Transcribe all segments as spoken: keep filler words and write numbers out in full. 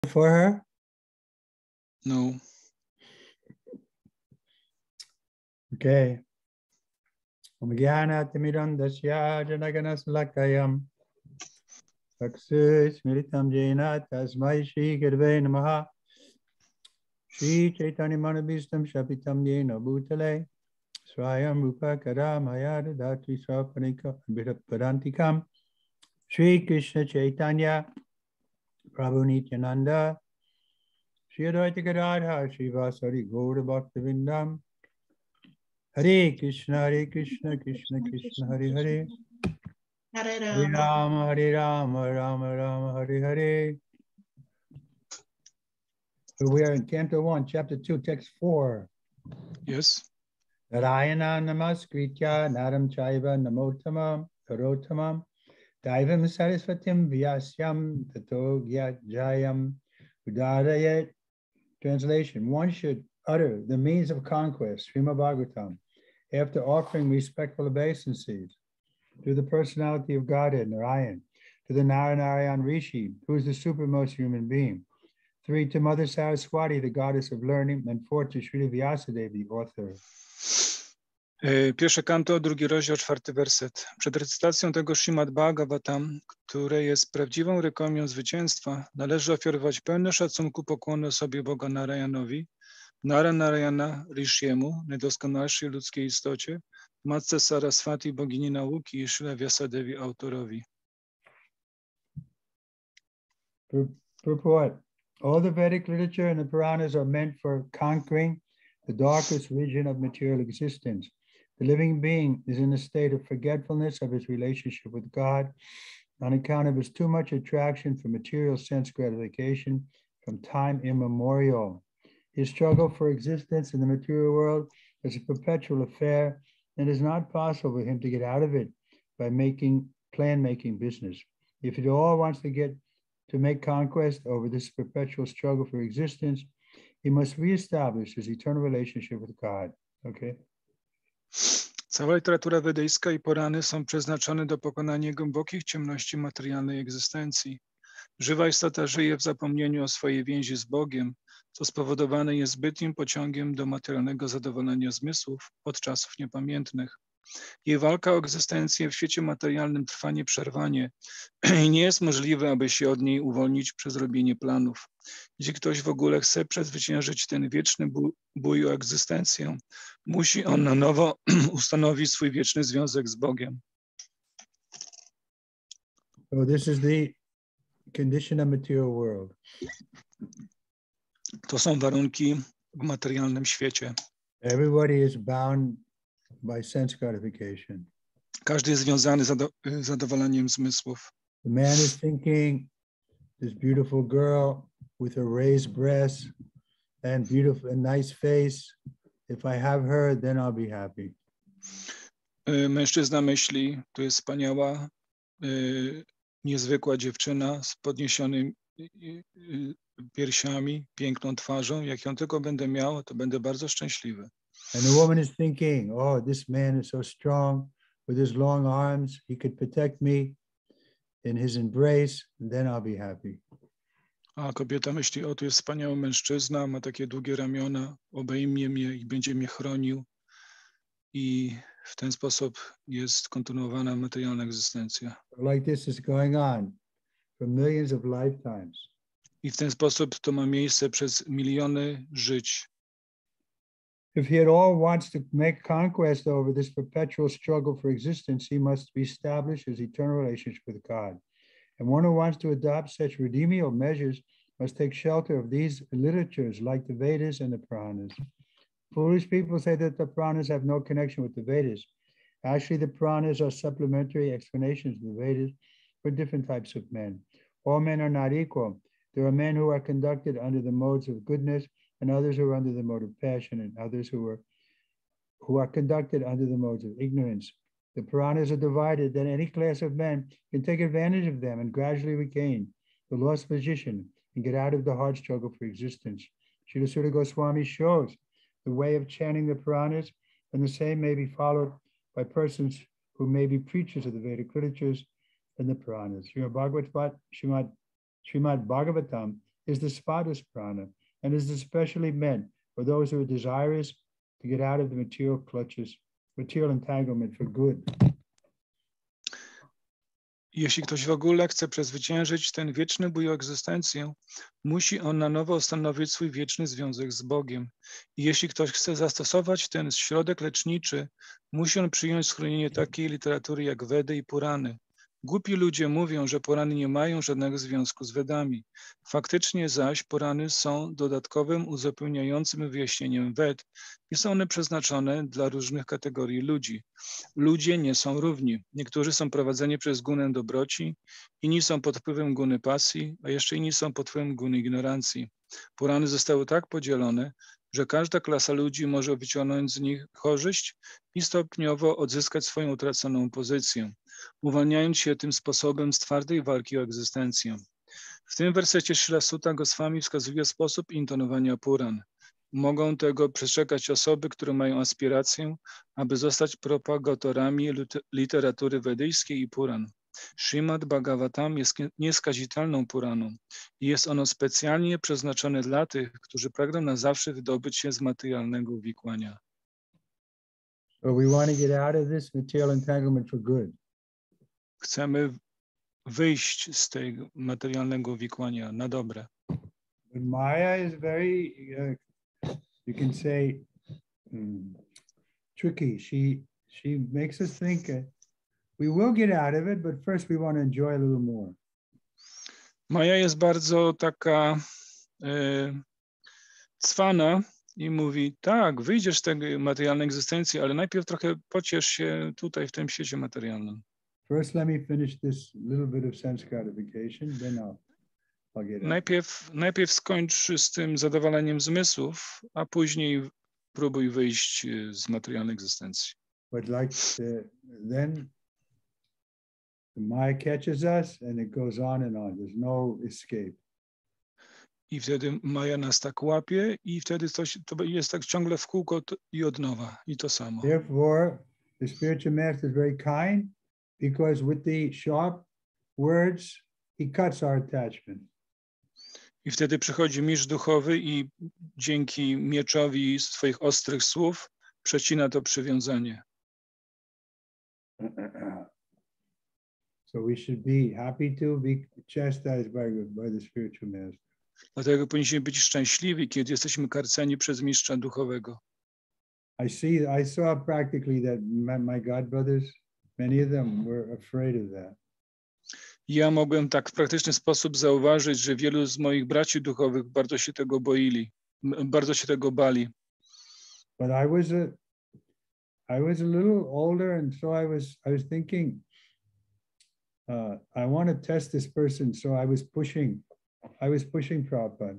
for her? No. Okay. Omgyanatimirandasyā janaganasalakayam Saksismiritam jena tasmai Shri Gurave namaha Shri Chaitanya Manabhistam Shapitam jena bhutale Swayam Rupa Karamaya Dadati Swapanika Parantikam Shri Krishna Chaitanya Prabhu Nityananda Shri Advaita Gadadhar Shri Vasari Gaura Bhaktivinoda Hare Krishna, Hare Krishna, Krishna Krishna, Hare Hare, Hare Hare Rama. Rama, Hare Rama, Rama Rama, Hare Hare. So we are in Canto one, Chapter two, Text four. Yes. Narayana Namaskritya, Naram Chaiva, Namotamam, Karotamam, Daivam Sarasvatim, Vyasyam, Tato Jayam, Udarayat. Translation: one should utter the means of conquest, Srimad Bhagavatam, after offering respectful obeisances to the personality of Godhead, Narayan, to the Narayana Rishi, who is the supermost human being. Three, to Mother Saraswati, the goddess of learning, and four, to Srila Vyasadeva, the author. Pierwsze kanto, drugi rozdział, czwarty werset. Przed recytacją tego Śrimad Bhagavatam, które jest prawdziwą rekomią zwycięstwa, należy ofiarować pełne szacunku pokłony osobie Boga Narayanowi, Nara Narayana Rishiemu, najdoskonalszej ludzkiej istocie, matce Saraswati, bogini nauki i Śrila Vyasadevi, autorowi. Purport. All the Vedic literature and the Puranas are meant for conquering the darkest region of material existence. The living being is in a state of forgetfulness of his relationship with God on account of his too much attraction for material sense gratification from time immemorial. His struggle for existence in the material world is a perpetual affair, and it is not possible for him to get out of it by making plan-making business. If he all wants to get to make conquest over this perpetual struggle for existence, he must reestablish his eternal relationship with God. Okay? Cała literatura wedyjska i Purany są przeznaczone do pokonania głębokich ciemności materialnej egzystencji. Żywa istota żyje w zapomnieniu o swojej więzi z Bogiem, co spowodowane jest zbytnim pociągiem do materialnego zadowolenia zmysłów od czasów niepamiętnych. Jej walka o egzystencję w świecie materialnym trwa nieprzerwanie i nie jest możliwe, aby się od niej uwolnić przez robienie planów. Jeśli ktoś w ogóle chce przezwyciężyć ten wieczny bój o egzystencję, musi on na nowo ustanowić swój wieczny związek z Bogiem. So this is the condition of material world. To są warunki w materialnym świecie. Everybody is bound by sense gratification. Każdy jest związany z zado zadowoleniem zmysłów. The man is thinking, this beautiful girl with her raised breasts and beautiful and nice face. If I have her, then I'll be happy. Mężczyzna myśli, to jest wspaniała, niezwykła dziewczyna z podniesionymi piersiami, piękną twarzą. Jak ją tylko będę miał, to będę bardzo szczęśliwy. And the woman is thinking, oh, this man is so strong with his long arms. He could protect me in his embrace, and then I'll be happy. A kobieta myśli, o, to jest wspaniały mężczyzna, ma takie długie ramiona, obejmie mnie i będzie mnie chronił. I w ten sposób jest kontynuowana materialna egzystencja. Like this is going on for millions of lifetimes. I w ten sposób to ma miejsce przez miliony żyć. If he at all wants to make conquest over this perpetual struggle for existence, he must reestablish his eternal relationship with God. And one who wants to adopt such remedial measures must take shelter of these literatures like the Vedas and the Puranas. Foolish people say that the Puranas have no connection with the Vedas. Actually, the Puranas are supplementary explanations of the Vedas for different types of men. All men are not equal. There are men who are conducted under the modes of goodness, and others who are under the mode of passion, and others who are who are conducted under the modes of ignorance. The Puranas are divided that any class of men can take advantage of them and gradually regain the lost position and get out of the hard struggle for existence. Srila Sutta Goswami shows the way of chanting the Puranas, and the same may be followed by persons who may be preachers of the Vedic literatures and the Puranas. Srimad Bhagavatam, Srimad, Srimad Bhagavatam is the spotless prana and is especially meant for those who are desirous to get out of the material clutches, material entanglement for good. Jeśli ktoś w ogóle chce przezwyciężyć ten wieczny bój o egzystencję, musi on na nowo ustanowić swój wieczny związek z Bogiem. I jeśli ktoś chce zastosować ten środek leczniczy, musi on przyjąć schronienie takiej literatury jak Wedy i Purany. Głupi ludzie mówią, że Purany nie mają żadnego związku z Wedami. Faktycznie zaś Purany są dodatkowym, uzupełniającym wyjaśnieniem Wed i są one przeznaczone dla różnych kategorii ludzi. Ludzie nie są równi. Niektórzy są prowadzeni przez gunę dobroci, inni są pod wpływem guny pasji, a jeszcze inni są pod wpływem guny ignorancji. Purany zostały tak podzielone, że każda klasa ludzi może wyciągnąć z nich korzyść i stopniowo odzyskać swoją utraconą pozycję, uwalniając się tym sposobem z twardej walki o egzystencję. W tym wersecie Śrila Sutta Goswami wskazuje sposób intonowania Puran. Mogą tego przestrzegać osoby, które mają aspirację, aby zostać propagatorami literatury wedyjskiej i Puran. Śrimad Bhagavatam jest nieskazitelną Puraną i jest ono specjalnie przeznaczone dla tych, którzy pragną na zawsze wydobyć się z materialnego uwikłania. So we want to get out of this material entanglement for good. Chcemy wyjść z tego materialnego uwikłania na dobre. But Maya is very, uh, you can say, um, tricky. She she makes us think uh, we will get out of it, but first we want to enjoy a little more. Maja jest bardzo taka e, cwana i mówi, tak, wyjdziesz z tej materialnej egzystencji, ale najpierw trochę pociesz się tutaj w tym świecie materialnym. First, let me finish this little bit of sense gratification, then I'll, I'll get out. Najpierw, najpierw skończ z tym zadowaleniem zmysłów, a później próbuj wyjść z materialnej egzystencji. But like the, then the Maya catches us and it goes on and on. There's no escape. I wtedy Maja nas tak łapie i wtedy coś, to jest tak ciągle w kółko i od nowa i to samo. Therefore, the spiritual master is very kind because with the sharp words, he cuts our attachment. I wtedy przychodzi mistrz duchowy i dzięki mieczowi swoich ostrych słów przecina to przywiązanie. So we should be happy to be chastised by, by the spiritual master. Dlatego powinniśmy być szczęśliwi, kiedy jesteśmy karceni przez mistrza duchowego. I see, I saw practically that my, my God brothers, many of them were afraid of that. Ja mogłem tak w praktyczny sposób zauważyć, że wielu z moich braci duchowych bardzo się tego boili, bardzo się tego bali. But I was a, I was a little older, and so I was, I was thinking, uh, I want to test this person, so I was pushing, I was pushing Prabhupada.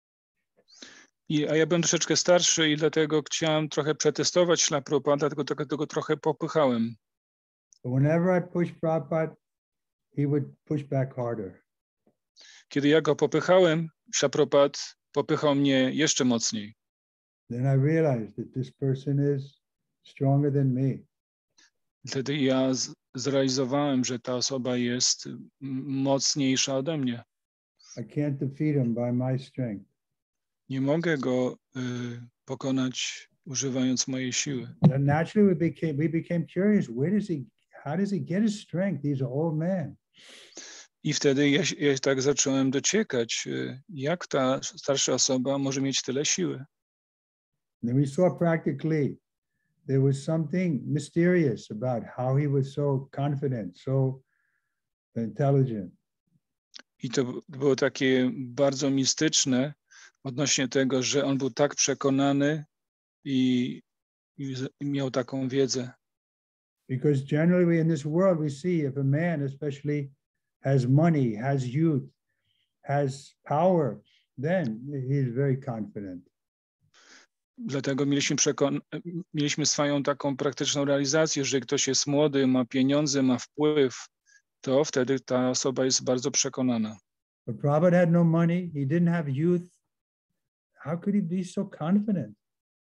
I, a ja byłem troszeczkę starszy i dlatego chciałem trochę przetestować Śrila Prabhupada, tylko tego, tego trochę popychałem. But whenever I pushed Prabhupada, he would push back harder. Kiedy ja go popychałem, Śrila Prabhupada popychał mnie jeszcze mocniej. Then I realized that this person is stronger than me. Wtedy ja z, zrealizowałem, że ta osoba jest mocniejsza ode mnie. I can't defeat him by my strength. Nie mogę go y, pokonać używając mojej siły. And naturally, we became we became curious. Where does he? How does he get his strength? He's an old man. I wtedy ja, ja tak zacząłem dociekać, y, jak ta starsza osoba może mieć tyle siły. And then we saw practically there was something mysterious about how he was so confident, so intelligent. I to było takie bardzo mistyczne odnośnie tego, że on był tak przekonany i, i miał taką wiedzę. Because generally in this world we see if a man especially has money, has youth, has power, then he is very confident. Dlatego mieliśmy, przekon- mieliśmy swoją taką praktyczną realizację, że ktoś jest młody, ma pieniądze, ma wpływ, to wtedy ta osoba jest bardzo przekonana. But Prabhupada had no money, he didn't have youth. How could he be so confident?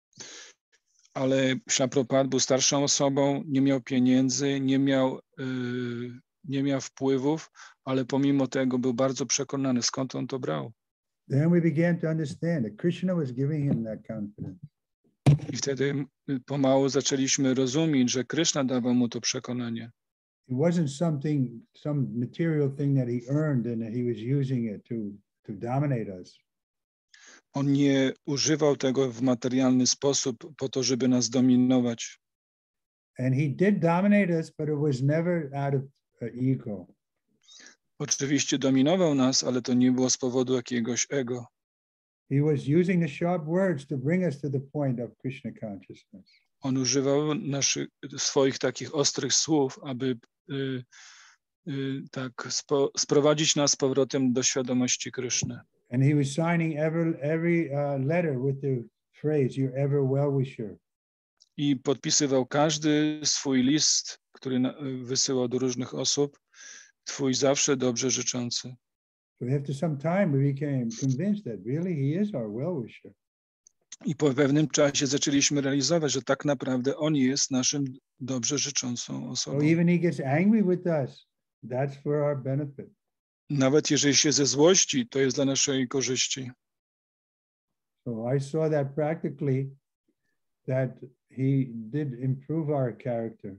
Ale Śrila Prabhupada był starszą osobą, nie miał pieniędzy, nie miał, yy, nie miał wpływów, ale pomimo tego był bardzo przekonany, skąd on to brał. Then we began to understand that Krishna was giving him that confidence. I wtedy pomału zaczęliśmy rozumieć, że Kryszna dawał mu to przekonanie. It wasn't something, some material thing that he earned and that he was using it to, to dominate us. On nie używał tego w materialny sposób po to, żeby nas dominować. And he did dominate us, but it was never out of uh, ego. Oczywiście dominował nas, ale to nie było z powodu jakiegoś ego. He was using the sharp words to bring us to the point of Krishna consciousness. On używał naszych, swoich takich ostrych słów, aby y, y, tak spo, sprowadzić nas z powrotem do świadomości Kryszny. And he was signing every, every uh, letter with the phrase, "You're ever well-wisher." I podpisywał każdy swój list, który na, wysyłał do różnych osób, twój zawsze dobrze życzący. So after some time, we became convinced that really he is our well-wisher. I po pewnym czasie zaczęliśmy realizować, że tak naprawdę on jest naszym dobrze życzącą osobą. So even he gets angry with us, that's for our benefit. Nawet jeżeli się ze złości, to jest dla naszej korzyści. So I saw that practically, that he did improve our character.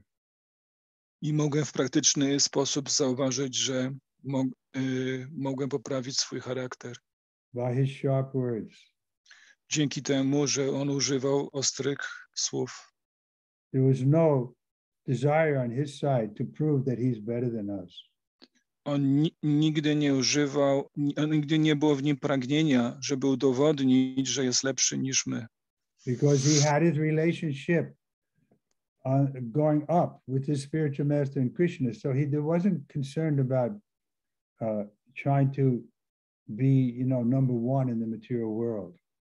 I mogłem w praktyczny sposób zauważyć, że mo, y, mogłem poprawić swój charakter. By his sharp words. Dzięki temu, że on używał ostrych słów. There was no desire on his side to prove that he's better than us. On ni nigdy nie używał, nigdy nie było w nim pragnienia, żeby udowodnić, że jest lepszy niż my. Because he had his relationship uh, going up with his spiritual master and Krishna. So he there wasn't concerned about uh, trying to be, you know, number one in the material world.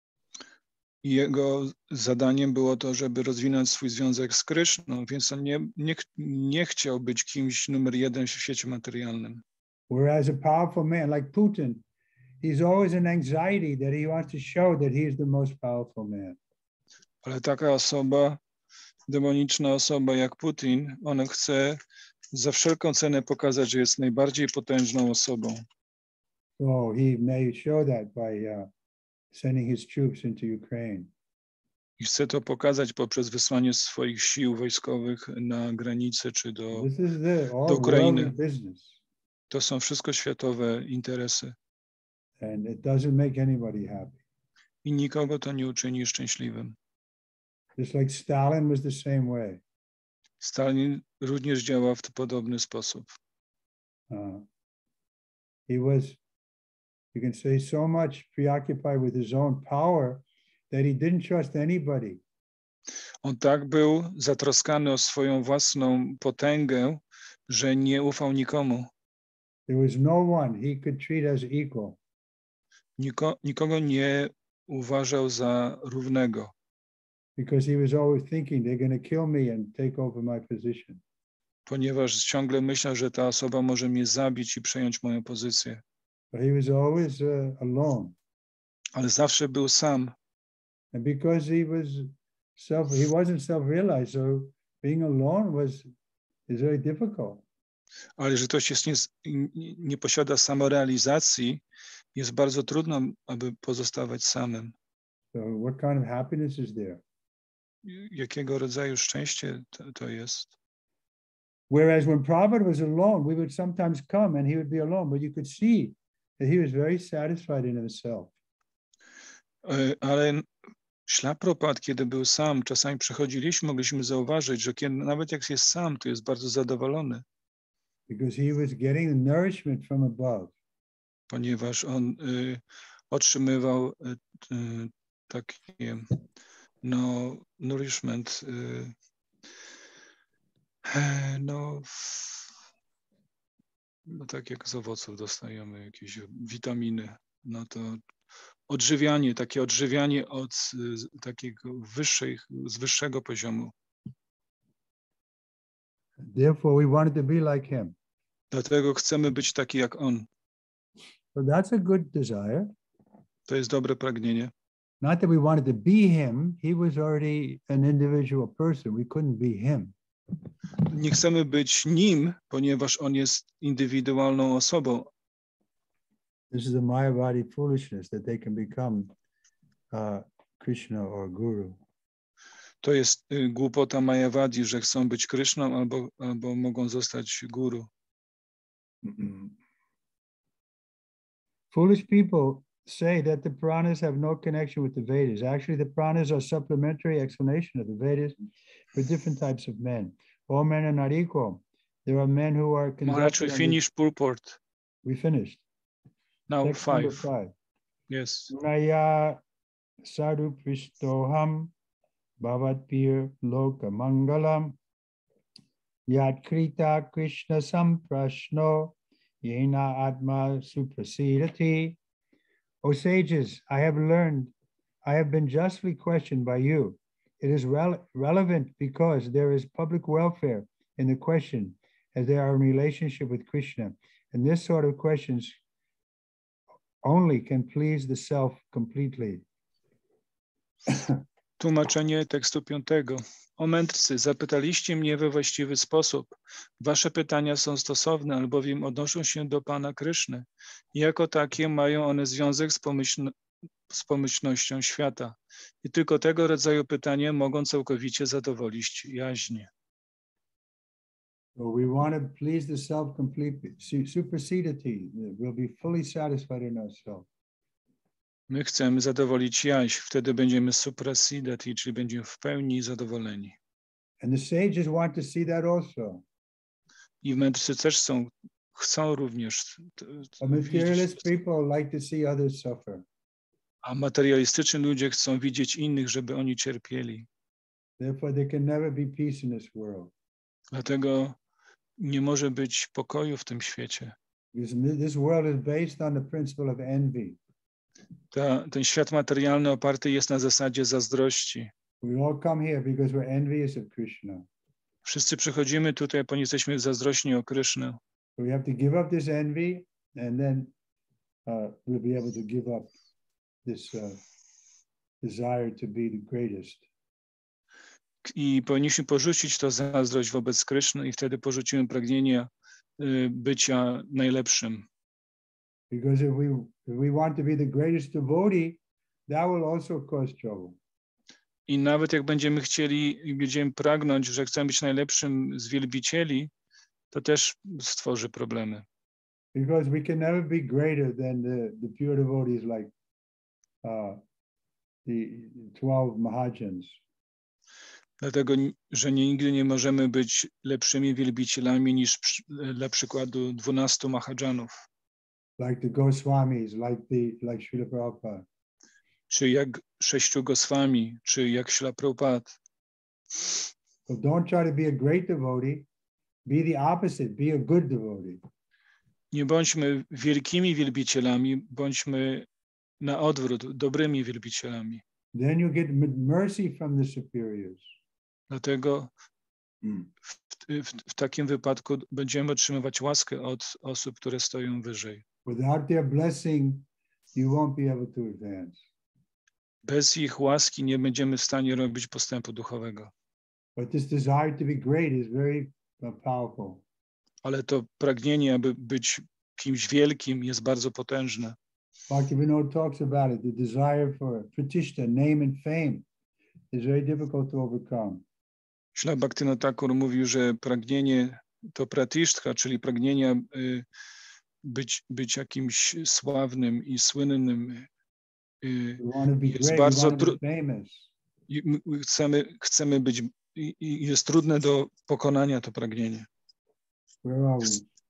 Jego zadaniem było to, żeby rozwinąć swój związek z Kryszną, więc on nie, nie, nie chciał być kimś numer jeden w świecie materialnym. Whereas a powerful man like Putin, he's always in anxiety that he wants to show that he is the most powerful man. Ale taka osoba, demoniczna osoba jak Putin, ona chce za wszelką cenę pokazać, że jest najbardziej potężną osobą. So he may show that by uh, sending his troops into Ukraine. I chce to pokazać poprzez wysłanie swoich sił wojskowych na granicę czy do, This is the do all Ukrainy. worldly business, To są wszystko światowe interesy. and it doesn't make anybody happy. I nikogo to nie uczyni szczęśliwym. Just like Stalin was the same way. Stalin również działał w podobny sposób. Uh, he was, you can say, so much preoccupied with his own power that he didn't trust anybody. On tak był zatroskany o swoją własną potęgę, że nie ufał nikomu. There was no one he could treat as equal. Niko, nikogo nie uważał za równego, Because he was always thinking they're going to kill me and take over my position. ponieważ ciągle myślał, że ta osoba może mnie zabić i przejąć moją pozycję. But he was always uh, alone. Ale zawsze był sam. And because he was self, he wasn't self-realized, so being alone was is very difficult. Ale że ktoś jest nie, nie posiada samorealizacji, jest bardzo trudno, aby pozostawać samym. So what kind of happiness is there? Jakiego rodzaju szczęście to, to jest? Whereas when Prabhupada was alone, we would sometimes come and he would be alone, but you could see that he was very satisfied in himself. Ale Śla Prabhupada, kiedy był sam, czasami przychodziliśmy, mogliśmy zauważyć, że kiedy, nawet jak jest sam, to jest bardzo zadowolony. Because he was getting the nourishment from above. Ponieważ on y, otrzymywał y, y, takie no, nourishment, y, no, no tak jak z owoców dostajemy jakieś witaminy, no to odżywianie, takie odżywianie od y, takiego wyższej, z wyższego poziomu. Therefore, we wanted to be like him. Dlatego chcemy być taki jak on. So that's a good desire. To jest dobre pragnienie. Not that we wanted to be him. He was already an individual person. We couldn't be him. Nie chcemy być nim, ponieważ on jest indywidualną osobą. This is the Mayavadi foolishness that they can become uh, Krishna or Guru. To jest y, głupota Mayavadi, że chcą być Kryszną albo, albo mogą zostać guru. Foolish people say that the Puranas have no connection with the Vedas. Actually, the Puranas are supplementary explanation of the Vedas for different types of men. All men are not equal. There are men who are Maharaj, we conducted. finished purport. We finished. Now Text five. number five. Yes. Naya sadhu prishtoham bhavatpir loka mangalam yat krita krishna samprashno yena atma suprasidati. O sages, I have learned, I have been justly questioned by you. It is rele relevant because there is public welfare in the question as they are in relationship with Krishna. And this sort of questions only can please the self completely. Tłumaczenie tekstu piątego. O mędrcy, zapytaliście mnie we właściwy sposób. Wasze pytania są stosowne, albowiem odnoszą się do Pana Kryszny. I jako takie mają one związek z, pomyśl z pomyślnością świata. I tylko tego rodzaju pytania mogą całkowicie zadowolić jaźń. So we want to please the self completely. Supersedity, we'll be fully satisfied in ourselves. My chcemy zadowolić jaźń, wtedy będziemy suprasidati, czyli będziemy w pełni zadowoleni. And the sages want to see that also. I mędrcy też są, chcą również Materialist widzieć. people like to see others suffer. A materialistyczni ludzie chcą widzieć innych, żeby oni cierpieli. Therefore there can never be peace in this world. Dlatego nie może być pokoju w tym świecie. Because this world is based on the principle of envy. Ta, ten świat materialny oparty jest na zasadzie zazdrości. We all come here because we're envious of Krishna. Wszyscy przychodzimy tutaj, ponieważ jesteśmy zazdrośni o Krysznę. We have to give up this envy, and then uh, we'll be able to give up this uh, desire to be the greatest. I powinniśmy porzucić to zazdrość wobec Kryszny i wtedy porzucimy pragnienie y, bycia najlepszym. Because if we if we want to be the greatest devotee, that will also cause trouble. I nawet jak będziemy chcieli i będziemy pragnąć, że chcemy być najlepszym z wielbicieli, to też stworzy problemy. Because we can never be greater than the, the pure devotees like uh, the twelve Mahajans. Dlatego, że nigdy nie możemy być lepszymi wielbicielami niż dla przykładu dwunastu Mahadżanów. Like the Goswamis, like the like Srila Prabhupada. Czy jak sześciu Goswami, czy jak Śrila Prabhupada. So don't try to be a great devotee, be the opposite, be a good devotee. Nie bądźmy wielkimi wielbicielami, bądźmy na odwrót, dobrymi wielbicielami. Then you get mercy from the superiors. Dlatego w, w, w takim wypadku będziemy otrzymywać łaskę od osób, które stoją wyżej. Without their blessing, you won't be able to advance. Bez ich łaski nie będziemy w stanie robić postępu duchowego. But this desire to be great is very powerful. Ale to pragnienie, aby być kimś wielkim, jest bardzo potężne. Bhaktivinoda talks about it. The desire for pratishta, name and fame is very difficult to overcome. Śrila Bhaktivinoda Thakur mówił, że pragnienie to pratishtha, czyli pragnienie y, być, być jakimś sławnym i słynnym, y, jest bardzo trudne. Chcemy, chcemy być, i, i jest trudne do pokonania to pragnienie. Where are we?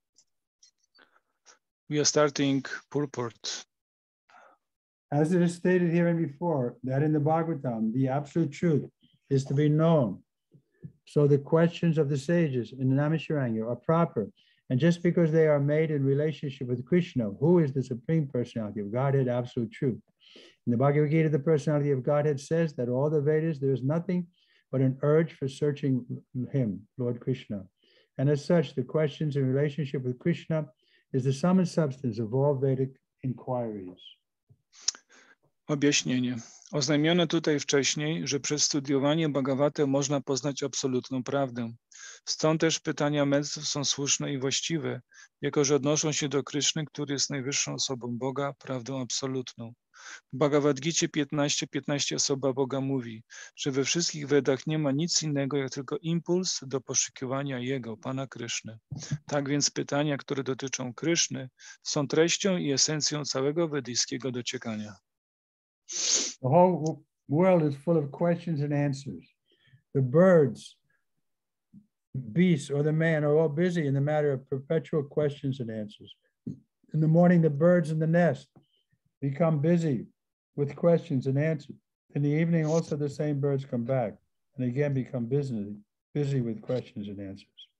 We are starting purport. As it is stated here and before, that in the Bhagavatam, the absolute truth is to be known. So the questions of the sages in the Naimisharanya are proper. And just because they are made in relationship with Krishna, who is the Supreme Personality of Godhead, absolute truth. In the Bhagavad Gita, the personality of Godhead says that all the Vedas, there is nothing but an urge for searching him, Lord Krishna. And as such, the questions in relationship with Krishna is the sum and substance of all Vedic inquiries. Objaśnienie. Oznajmiono tutaj wcześniej, że przez studiowanie Bhagavata można poznać absolutną prawdę. Stąd też pytania mędrców są słuszne i właściwe, jako że odnoszą się do Kryszny, który jest najwyższą osobą Boga, prawdą absolutną. W Bhagavad Gicie piętnaście piętnaście osoba Boga mówi, że we wszystkich Wedach nie ma nic innego, jak tylko impuls do poszukiwania Jego, Pana Kryszny. Tak więc pytania, które dotyczą Kryszny, są treścią i esencją całego wedyjskiego dociekania. The whole world is full of questions and answers. The birds, beasts, or the man are all busy in the matter of perpetual questions and answers. In the morning, the birds in the nest become busy with questions and answers. In the evening, also the same birds come back and again become busy, busy with questions and answers.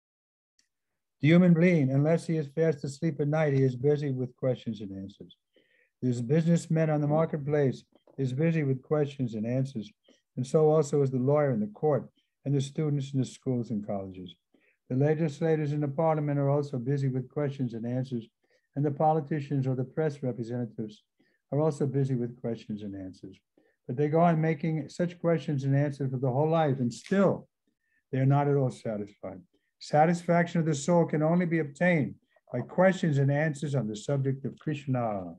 The human being, unless he is fast asleep at night, he is busy with questions and answers. This businessman on the marketplace is busy with questions and answers, and so also is the lawyer in the court and the students in the schools and colleges. The legislators in the parliament are also busy with questions and answers, and the politicians or the press representatives are also busy with questions and answers. But they go on making such questions and answers for the whole life, and still they're not at all satisfied. Satisfaction of the soul can only be obtained by questions and answers on the subject of Krishna.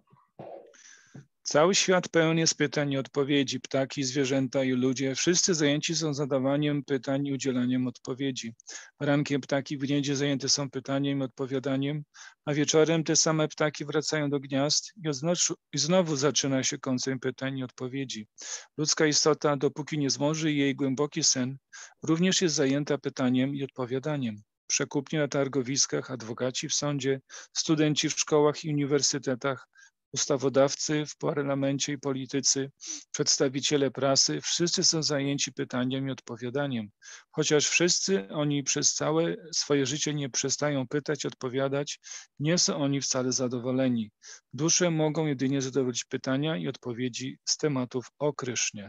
Cały świat pełen jest pytań i odpowiedzi. Ptaki, zwierzęta i ludzie, wszyscy zajęci są zadawaniem pytań i udzielaniem odpowiedzi. Rankiem ptaki w gnieździe zajęte są pytaniem i odpowiadaniem, a wieczorem te same ptaki wracają do gniazd i, znowu, i znowu zaczyna się koncem pytań i odpowiedzi. Ludzka istota, dopóki nie zmąży jej głęboki sen, również jest zajęta pytaniem i odpowiadaniem. Przekupnie na targowiskach, adwokaci w sądzie, studenci w szkołach i uniwersytetach, ustawodawcy w parlamencie i politycy, przedstawiciele prasy, wszyscy są zajęci pytaniem i odpowiadaniem. Chociaż wszyscy oni przez całe swoje życie nie przestają pytać, odpowiadać, nie są oni wcale zadowoleni. Dusze mogą jedynie zadowolić pytania i odpowiedzi z tematów o Krysznie.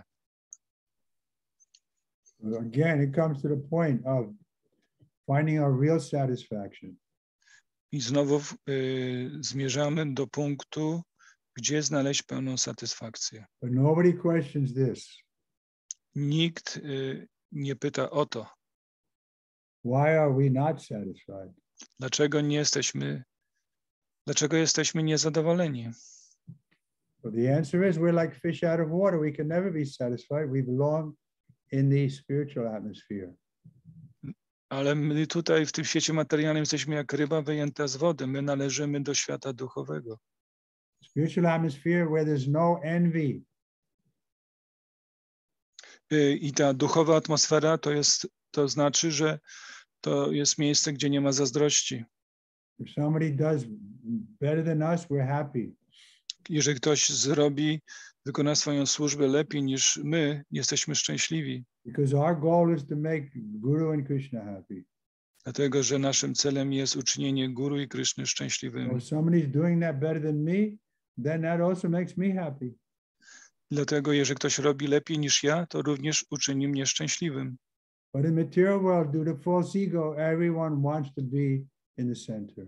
Again, it comes to the point of finding our real satisfaction. I znowu y, zmierzamy do punktu, gdzie znaleźć pełną satysfakcję. But nobody questions this. Nikt y, nie pyta o to. Why are we not satisfied? Dlaczego nie jesteśmy, dlaczego jesteśmy niezadowoleni? Well, the answer is we're like fish out of water. We can never be satisfied. We belong in the spiritual atmosphere. Ale my tutaj w tym świecie materialnym jesteśmy jak ryba wyjęta z wody. My należymy do świata duchowego. Spiritual atmosphere where there's no envy. I ta duchowa atmosfera to jest, to znaczy, że to jest miejsce, gdzie nie ma zazdrości. If somebody does better than us, we're happy. Jeżeli ktoś zrobi, wykona swoją służbę lepiej niż my, jesteśmy szczęśliwi. Because our goal is to make Guru and Krishna happy. Dlatego, że naszym celem jest uczynienie Guru i Kryszny szczęśliwymi. If somebody's doing that better than me, then that also makes me happy. Dlatego, jeżeli ktoś robi lepiej niż ja, to również uczyni mnie szczęśliwym. But in material world, due to false ego, everyone wants to be in the center.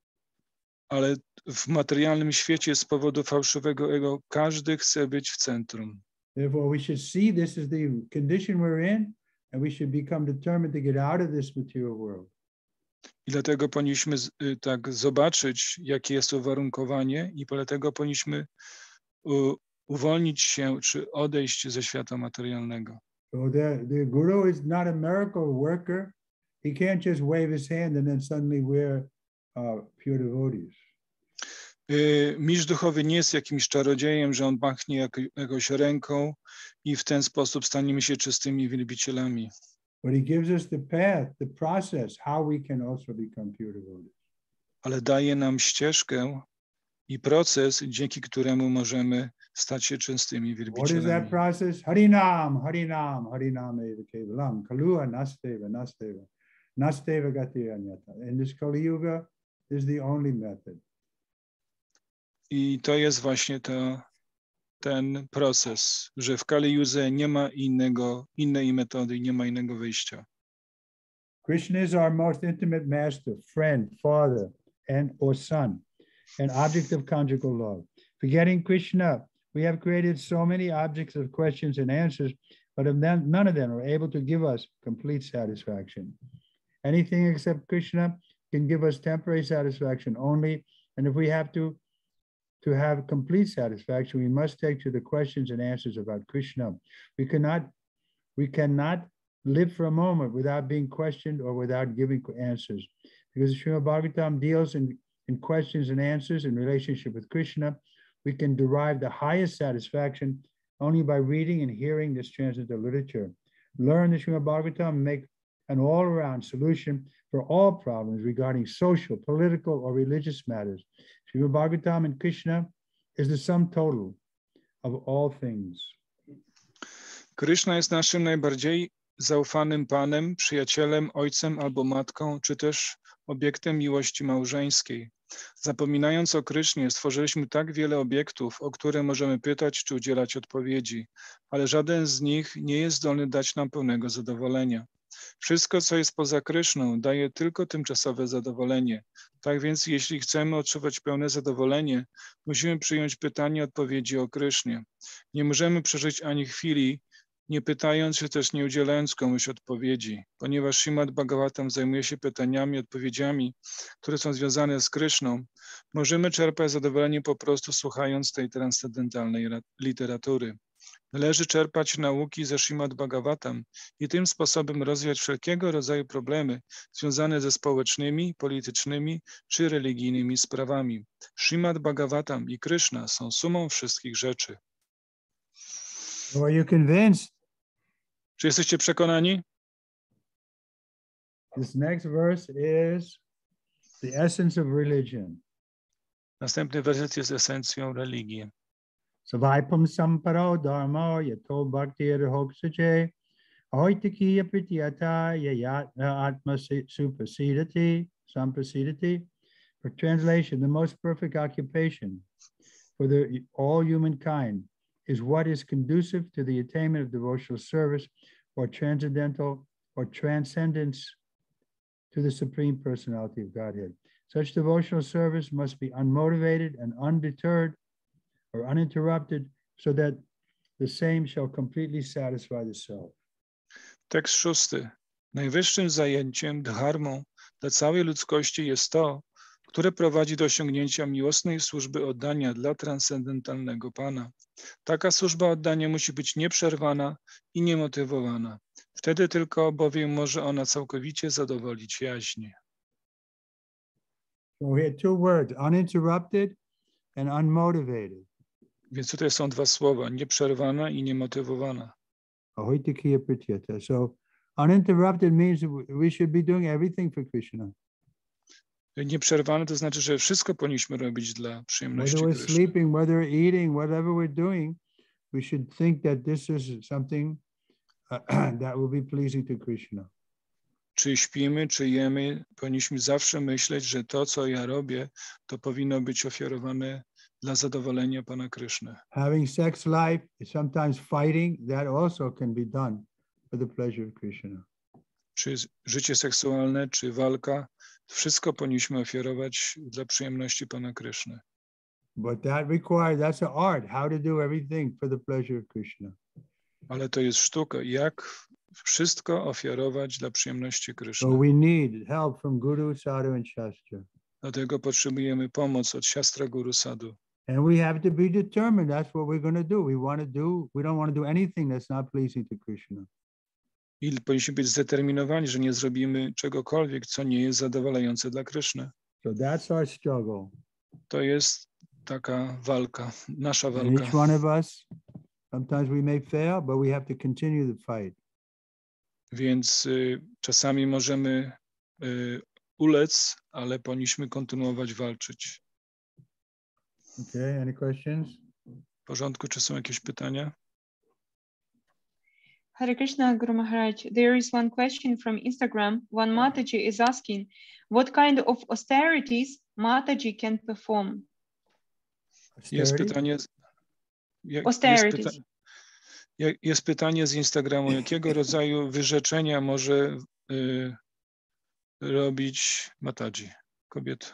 Ale w materialnym świecie z powodu fałszywego ego każdy chce być w centrum. Therefore, we should see this is the condition we're in, and we should become determined to get out of this material world. I dlatego powinniśmy z, y, tak zobaczyć, jakie jest to uwarunkowanie, i dlatego powinniśmy u, uwolnić się czy odejść ze świata materialnego. So the, the Guru is not a miracle worker. He can't just wave his hand and then suddenly we're uh, pure devotees. Y, mistrz duchowy nie jest jakimś czarodziejem, że on machnie jak, jakąś ręką i w ten sposób staniemy się czystymi wielbicielami. But he gives us the path, the process, how we can also become pure devotees. Ale daje nam ścieżkę i proces, dzięki któremu możemy stać się czystymi What is wielbicielami. that process? Harinam, Harinam, Harinam eva kevalam, Kalua nasteva, nasteva, nasteva gati anyata. In this Kali Yuga is the only method. I to jest właśnie to, ten proces, że w Kali Judze nie ma innego, innej metody, nie ma innego wyjścia. Krishna is our most intimate master, friend, father, and or son, an object of conjugal love. Forgetting Krishna, we have created so many objects of questions and answers, but of them, none of them are able to give us complete satisfaction. Anything except Krishna can give us temporary satisfaction only. And if we have to, to have complete satisfaction, we must take to the questions and answers about Krishna. We cannot, we cannot live for a moment without being questioned or without giving answers. Because Srimad Bhagavatam deals in, in questions and answers in relationship with Krishna, we can derive the highest satisfaction only by reading and hearing this transcendental literature. Learn the Srimad Bhagavatam and make an all-around solution for all problems regarding social, political, or religious matters. Srimad Bhagavatam and Krishna is the sum total of all things. Krishna jest naszym najbardziej zaufanym Panem, przyjacielem, ojcem albo matką, czy też obiektem miłości małżeńskiej. Zapominając o Krysznie, stworzyliśmy tak wiele obiektów, o które możemy pytać czy udzielać odpowiedzi, ale żaden z nich nie jest zdolny dać nam pełnego zadowolenia. Wszystko, co jest poza Kryszną, daje tylko tymczasowe zadowolenie. Tak więc, jeśli chcemy odczuwać pełne zadowolenie, musimy przyjąć pytanie i odpowiedzi o Krysznie. Nie możemy przeżyć ani chwili, nie pytając się też, nie udzielając komuś odpowiedzi, ponieważ Śrimad Bhagavatam zajmuje się pytaniami i odpowiedziami, które są związane z Kryszną, możemy czerpać zadowolenie po prostu słuchając tej transcendentalnej literatury. Należy czerpać nauki ze Śrimad Bhagavatam i tym sposobem rozwijać wszelkiego rodzaju problemy związane ze społecznymi, politycznymi czy religijnymi sprawami. Śrimad Bhagavatam i Kryszna są sumą wszystkich rzeczy. Are you convinced? Czy jesteście przekonani? This next verse is the essence of religion. Następny werset jest esencją religii. Savaipam samparo dharma yato bhaktir hoksaje ahoitikiya prityata yayatma atma supasidati sampasidati. For translation, the most perfect occupation for the all humankind is what is conducive to the attainment of devotional service or transcendental or transcendence to the Supreme Personality of Godhead. Such devotional service must be unmotivated and undeterred or uninterrupted so that the same shall completely satisfy the self. Tekst szósty. Najwyższym zajęciem, dharmą dla całej ludzkości jest to, które prowadzi do osiągnięcia miłosnej służby oddania dla transcendentalnego Pana. Taka służba oddania musi być nieprzerwana i niemotywowana. Wtedy tylko bowiem może ona całkowicie zadowolić jaźnie. So we had two words, uninterrupted and unmotivated. Więc tutaj są dwa słowa, nieprzerwana i niemotywowana. Ahoitikiya pratyata. So uninterrupted means we should be doing everything for Krishna. Nieprzerwane to znaczy, że wszystko powinniśmy robić dla przyjemności Whether we're Kryszny. sleeping, whether we're eating, whatever we're doing, we should think that this is something uh, that will be pleasing to Krishna. Czy śpimy, czy jemy, powinniśmy zawsze myśleć, że to, co ja robię, to powinno być ofiarowane dla zadowolenia Pana Kryszny. Having sex life, sometimes fighting, that also can be done for the pleasure of Krishna. Czy życie seksualne, czy walka, wszystko powinniśmy ofiarować dla przyjemności Pana Kryszny. But that requires, that's an art, how to do everything for the pleasure of Krishna. Ale to jest sztuka, jak wszystko ofiarować dla przyjemności Kryszny. So we need help from Guru, Sadhu and Shastra. Dlatego potrzebujemy pomoc od Siastra Guru Sadhu. And we have to be determined, that's what we're going to do. We want to do, we don't want to do anything that's not pleasing to Krishna. I powinniśmy być zdeterminowani, że nie zrobimy czegokolwiek, co nie jest zadowalające dla Kryszny. So that's our struggle. To jest taka walka, nasza And walka. each one of us, sometimes we may fail, but we have to continue the fight. Więc y, czasami możemy y, ulec, ale powinniśmy kontynuować walczyć. Okay, any questions? W porządku, czy są jakieś pytania? Hare Krishna, Guru Maharaj. There is one question from Instagram. One Mataji is asking, what kind of austerities Mataji can perform? Jest Austerity? pytanie, jak, jest, Austerities. pyta, jak, jest pytanie z Instagramu, jakiego rodzaju wyrzeczenia może y, robić Mataji, kobieta?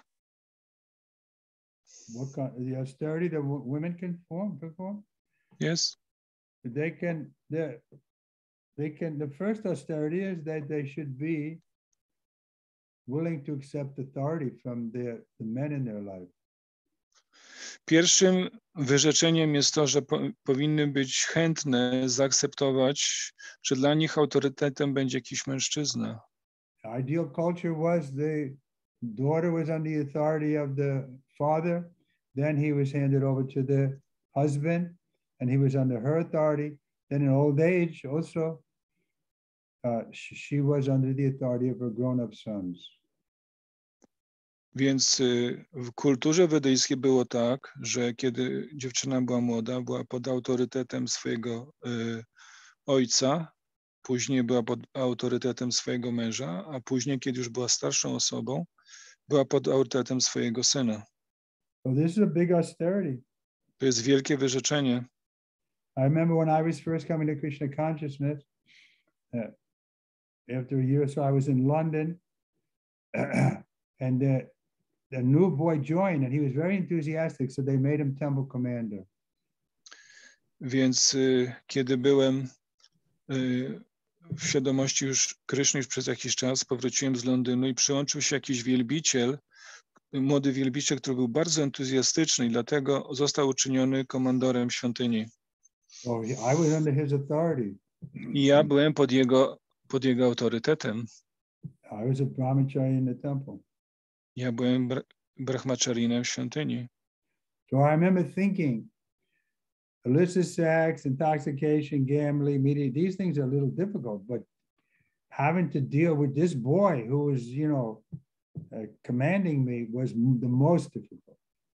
What kind, the austerity that wo- women can form, perform? Jest? They can, they, they can, the first austerity is that they should be willing to accept authority from the, the men in their life. Pierwszym wyrzeczeniem jest to, że po, powinny być chętne zaakceptować, że dla nich autorytetem będzie jakiś mężczyzna. The ideal culture was the daughter was under the authority of the father, then he was handed over to the husband, and he was under her authority. Then in old age also, uh, she, she was under the authority of her grown-up sons. Więc y, w kulturze wedyjskiej było tak, że kiedy dziewczyna była młoda, była pod autorytetem swojego y, ojca, później była pod autorytetem swojego męża, a później, kiedy już była starszą osobą, była pod autorytetem swojego syna. So this is a big austerity. To jest wielkie wyrzeczenie. I remember when I was first coming to Krishna consciousness, uh, after a year or so, I was in London, and the, the new boy joined, and he was very enthusiastic, so they made him temple commander. Więc y, kiedy byłem y, w świadomości już Kryszny już przez jakiś czas, powróciłem z Londynu i przyłączył się jakiś wielbiciel, młody wielbiciel, który był bardzo entuzjastyczny i dlatego został uczyniony komandorem świątyni. So he, I was under his authority. I ja byłem pod jego, pod jego autorytetem. I was a brahmachari in the temple. Ja byłem br brahmacharinem w świątyni. So I remember thinking, illicit sex, intoxication, gambling, media, these things are a little difficult, but having to deal with this boy who was, you know, uh, commanding me was the most difficult.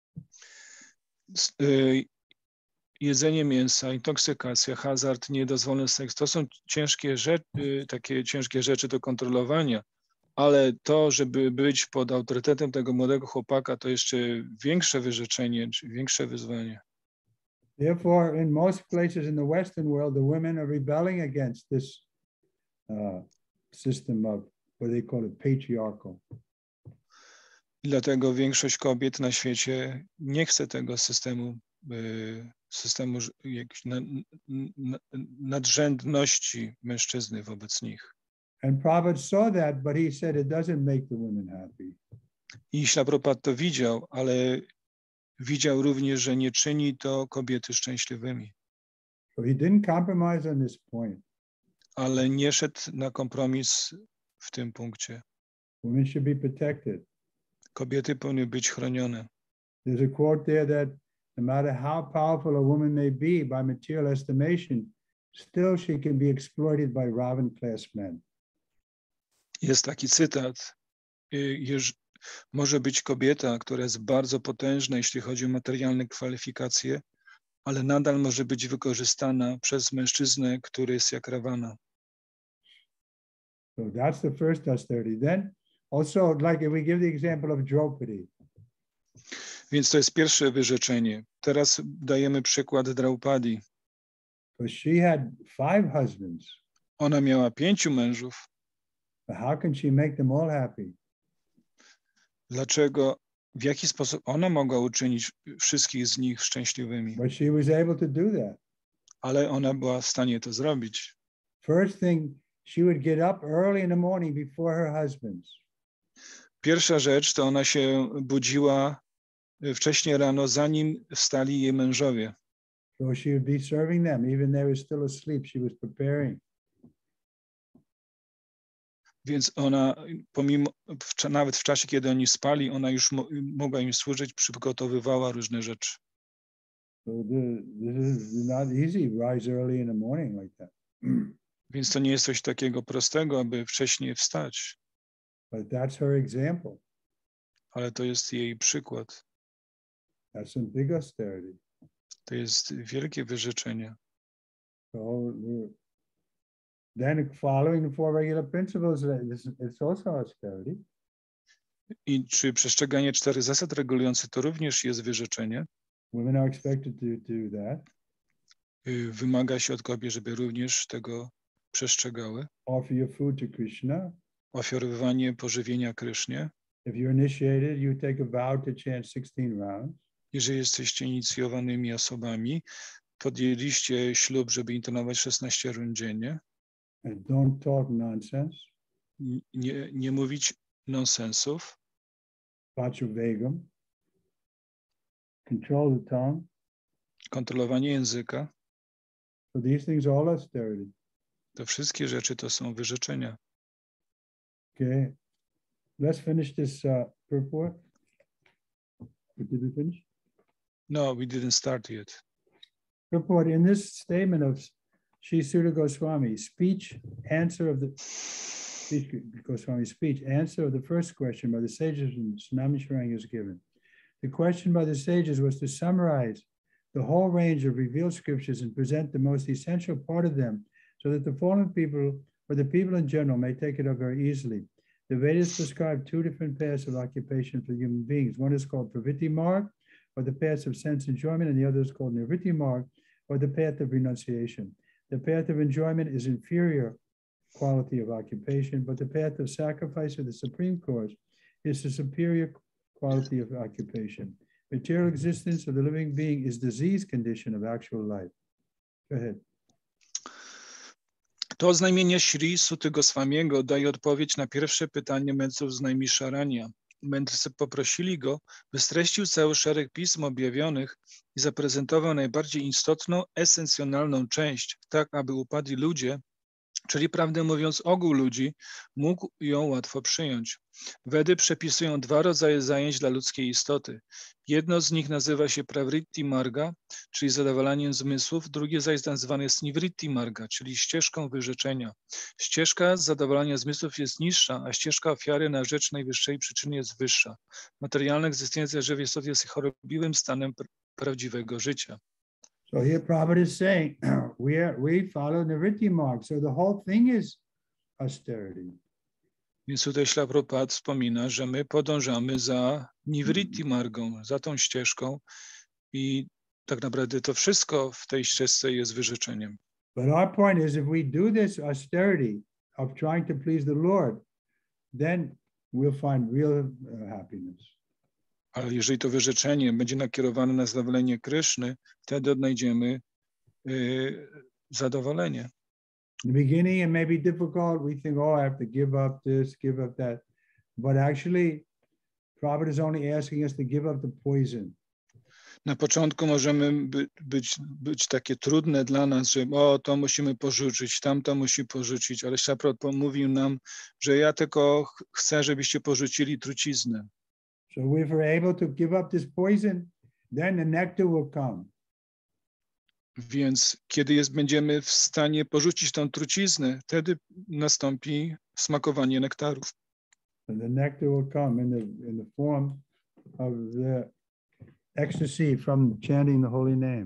S- y Jedzenie mięsa, intoksykacja, hazard, niedozwolony seks, to są ciężkie rzeczy, takie ciężkie rzeczy do kontrolowania, ale to, żeby być pod autorytetem tego młodego chłopaka, to jeszcze większe wyrzeczenie, czy większe wyzwanie. Therefore, in most places in the Western world, the women are rebelling against this uh, system of what they call it patriarchal. Dlatego większość kobiet na świecie nie chce tego systemu, y, systemu ż- jakiejś na, na, nadrzędności mężczyzny wobec nich. And Prabhupada saw that, but he said it doesn't make the women happy. I Śla Prabhupada to widział, ale widział również, że nie czyni to kobiety szczęśliwymi. So he didn't compromise on this point. Ale nie szedł na kompromis w tym punkcie. Women should be protected. Kobiety powinny być chronione. There's a quote there that no matter how powerful a woman may be by material estimation, still she can be exploited by Ravan class men. Jest taki cytat. y, Jeż, może być kobieta, która jest bardzo potężna, jeśli chodzi o materialne kwalifikacje, ale nadal może być wykorzystana przez mężczyznę, który jest jak Ravana. So that's the first austerity. Then also, like if we give the example of Draupadi, Więc to jest pierwsze wyrzeczenie. Teraz dajemy przykład Draupadi. because she had five husbands, Ona miała pięciu mężów. but how can she make them all happy? Dlaczego, w jaki sposób ona mogła uczynić wszystkich z nich szczęśliwymi? But she was able to do that. Ale ona była w stanie to zrobić. First thing, she would get up early in the morning before her husbands. Pierwsza rzecz to ona się budziła wcześnie rano, zanim wstali jej mężowie. So she would be serving them, even they were still asleep. She was preparing. Więc ona, pomimo, w, cza- nawet w czasie, kiedy oni spali, ona już mo, mogła im służyć, przygotowywała różne rzeczy. So the, this is not easy. Rise early in the morning like that. Więc to nie jest coś takiego prostego, aby wcześniej wstać, But that's her example. ale to jest jej przykład. That's some big austerity. To jest wielkie wyrzeczenie. So uh, then following the four regular principles, it's it's also austerity. I czy przestrzeganie czterech zasad regulujących to również jest wyrzeczenie? Women are expected to do that. Y, Wymaga się od kobiet, żeby również tego przestrzegały. Offer your food to Krishna. Ofiarowywanie pożywienia Krysznie. If you're initiated, you take a vow to chant sixteen rounds. Jeżeli jesteście inicjowanymi osobami, podjęliście ślub, żeby intonować szesnaście rund dziennie, And don't talk nonsense. n- nie, nie mówić nonsensów, vachuvegam, control the tongue. kontrolowanie języka. So these things are all austerity. To wszystkie rzeczy to są wyrzeczenia. Okay. Let's finish this uh, purport. Did we finish? No, we didn't start yet. Purport in this statement of Sri Sutta Goswami, speech, answer of the speech, Goswami's speech, answer of the first question by the sages in Snamishwarang is given. The question by the sages was to summarize the whole range of revealed scriptures and present the most essential part of them so that the fallen people or the people in general may take it up very easily. The Vedas prescribe two different paths of occupation for human beings. One is called Pravritti Marg, or the path of sense enjoyment, and the other is called Nivritti Marg, or the path of renunciation. The path of enjoyment is inferior quality of occupation, but the path of sacrifice of the supreme cause is the superior quality of occupation. Material existence of the living being is disease condition of actual life. Go ahead. To oznajmienie Sri Suty Goswamiego daje odpowiedź na pierwsze pytanie mędrców z Najmiszarania. Mędrcy poprosili go, by streścił cały szereg pism objawionych i zaprezentował najbardziej istotną, esencjonalną część, tak aby upadli ludzie, czyli prawdę mówiąc ogół ludzi, mógł ją łatwo przyjąć. Wedy przepisują dwa rodzaje zajęć dla ludzkiej istoty. Jedno z nich nazywa się Pravritti Marga, czyli zadowalaniem zmysłów, drugie zaś nazywane jest Nivritti Marga, czyli ścieżką wyrzeczenia. Ścieżka zadowolania zmysłów jest niższa, a ścieżka ofiary na rzecz najwyższej przyczyny jest wyższa. Materialna egzystencja żywej istoty jest chorobliwym stanem pr- prawdziwego życia. So here Prabhupada is saying, we, are, we follow Nivritti Marg. So the whole thing is austerity. Więc tutaj Śla Prabhupada wspomina, że my podążamy za Nivritti Margą, za tą ścieżką i tak naprawdę to wszystko w tej ścieżce jest wyrzeczeniem. But our point is, if we do this austerity of trying to please the Lord, then we'll find real uh, happiness. Ale jeżeli to wyrzeczenie będzie nakierowane na zadowolenie Kryszny, wtedy odnajdziemy y, zadowolenie. In the beginning, it may be difficult. We think, oh, I have to give up this, give up that. But actually, Prabhupada is only asking us to give up the poison. Na początku możemy by, być, być takie trudne dla nas, że o, to musimy porzucić, tamto musi porzucić, ale Śla Prabhupada mówił nam, że ja tylko ch- chcę, żebyście porzucili truciznę. So if we're able to give up this poison, then the nectar will come. Więc kiedy jest, będziemy w stanie porzucić tą truciznę, wtedy nastąpi smakowanie nektarów. And the nectar will come in the in the form of the ecstasy from chanting the holy name.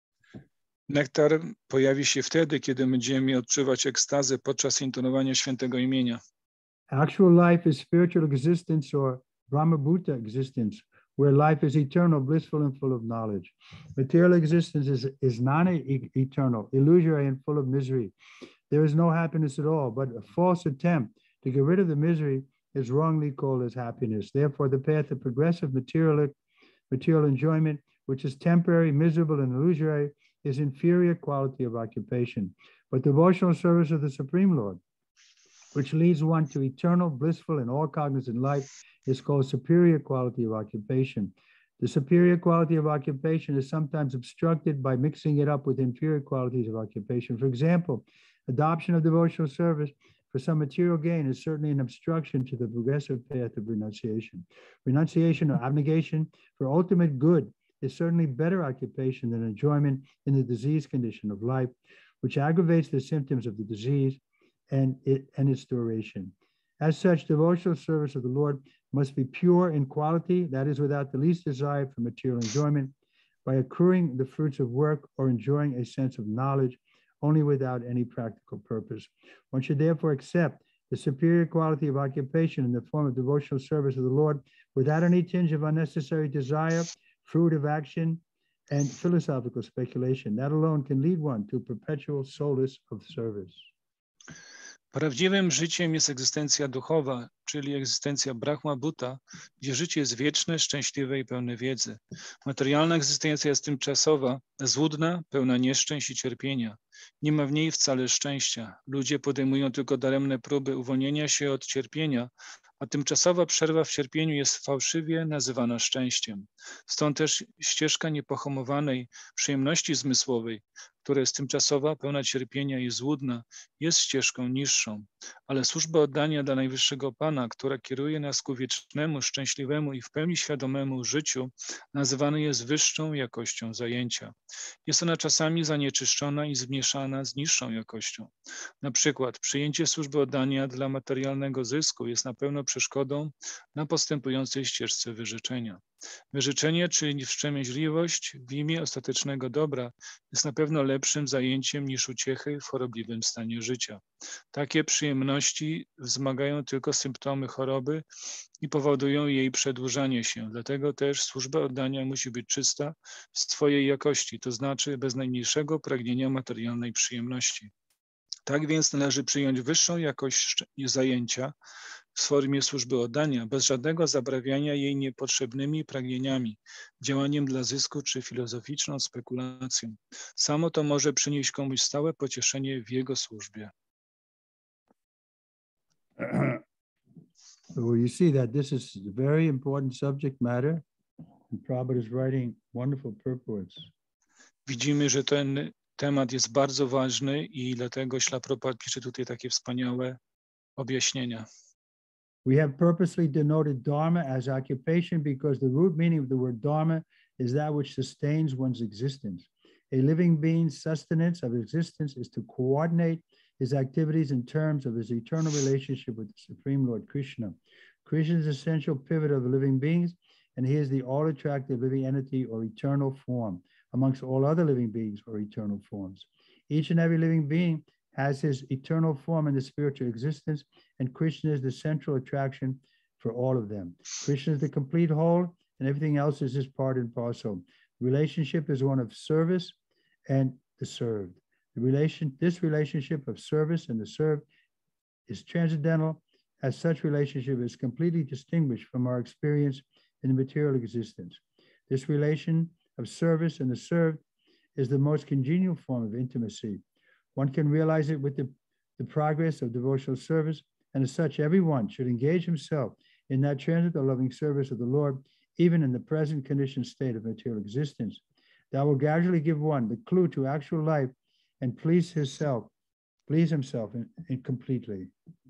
Nektar pojawi się wtedy, kiedy będziemy odczuwać ekstazę podczas intonowania świętego imienia. Actual life is spiritual existence or Brahmabhuta existence, where life is eternal, blissful, and full of knowledge. Material existence is, is non-eternal, illusory, and full of misery. There is no happiness at all, but a false attempt to get rid of the misery is wrongly called as happiness. Therefore, the path of progressive material, material enjoyment, which is temporary, miserable, and illusory, is inferior quality of occupation. But devotional service of the Supreme Lord, which leads one to eternal, blissful, and all-cognizant life, is called superior quality of occupation. The superior quality of occupation is sometimes obstructed by mixing it up with inferior qualities of occupation. For example, adoption of devotional service for some material gain is certainly an obstruction to the progressive path of renunciation. Renunciation or abnegation for ultimate good is certainly better occupation than enjoyment in the disease condition of life, which aggravates the symptoms of the disease and, it, and its duration. As such, devotional service of the Lord must be pure in quality, that is, without the least desire for material enjoyment, by accruing the fruits of work or enjoying a sense of knowledge, only without any practical purpose. One should therefore accept the superior quality of occupation in the form of devotional service of the Lord without any tinge of unnecessary desire, fruit of action, and philosophical speculation. That alone can lead one to perpetual solace of service. Prawdziwym życiem jest egzystencja duchowa, czyli egzystencja Brahma Bhuta, gdzie życie jest wieczne, szczęśliwe i pełne wiedzy. Materialna egzystencja jest tymczasowa, złudna, pełna nieszczęść i cierpienia. Nie ma w niej wcale szczęścia. Ludzie podejmują tylko daremne próby uwolnienia się od cierpienia, a tymczasowa przerwa w cierpieniu jest fałszywie nazywana szczęściem. Stąd też ścieżka niepohamowanej przyjemności zmysłowej, która jest tymczasowa, pełna cierpienia i złudna, jest ścieżką niższą. Ale służba oddania dla Najwyższego Pana, która kieruje nas ku wiecznemu, szczęśliwemu i w pełni świadomemu życiu, nazywana jest wyższą jakością zajęcia. Jest ona czasami zanieczyszczona i zmieszana z niższą jakością. Na przykład przyjęcie służby oddania dla materialnego zysku jest na pewno przeszkodą na postępującej ścieżce wyrzeczenia. Wyrzeczenie, czyli wstrzemięźliwość w imię ostatecznego dobra, jest na pewno lepszym zajęciem niż uciechy w chorobliwym stanie życia. Takie przyjemności wzmagają tylko symptomy choroby i powodują jej przedłużanie się. Dlatego też służba oddania musi być czysta w swojej jakości, to znaczy bez najmniejszego pragnienia materialnej przyjemności. Tak więc należy przyjąć wyższą jakość zajęcia w formie służby oddania, bez żadnego zabrawiania jej niepotrzebnymi pragnieniami, działaniem dla zysku czy filozoficzną spekulacją. Samo to może przynieść komuś stałe pocieszenie w jego służbie. So you see that this is a very important subject matter, and Prabhupada is writing wonderful purports. Widzimy, że ten temat jest bardzo ważny i dlatego Śrīla Prabhupada pisze tutaj takie wspaniałe objaśnienia. We have purposely denoted dharma as occupation because the root meaning of the word dharma is that which sustains one's existence. A living being's sustenance of existence is to coordinate his activities in terms of his eternal relationship with the Supreme Lord Krishna. Krishna is the essential pivot of the living beings, and he is the all-attractive living entity or eternal form amongst all other living beings or eternal forms. Each and every living being has his eternal form in the spiritual existence, and Krishna is the central attraction for all of them. Krishna is the complete whole, and everything else is his part and parcel. Relationship is one of service and the served. The relation, this relationship of service and the served is transcendental, as such relationship is completely distinguished from our experience in the material existence. This relation of service and the served is the most congenial form of intimacy. One can realize it with the, the progress of devotional service, and as such, everyone should engage himself in that transcendental loving service of the Lord, even in the present conditioned state of material existence. That will gradually give one the clue to actual life and please himself, please himself in, in completely.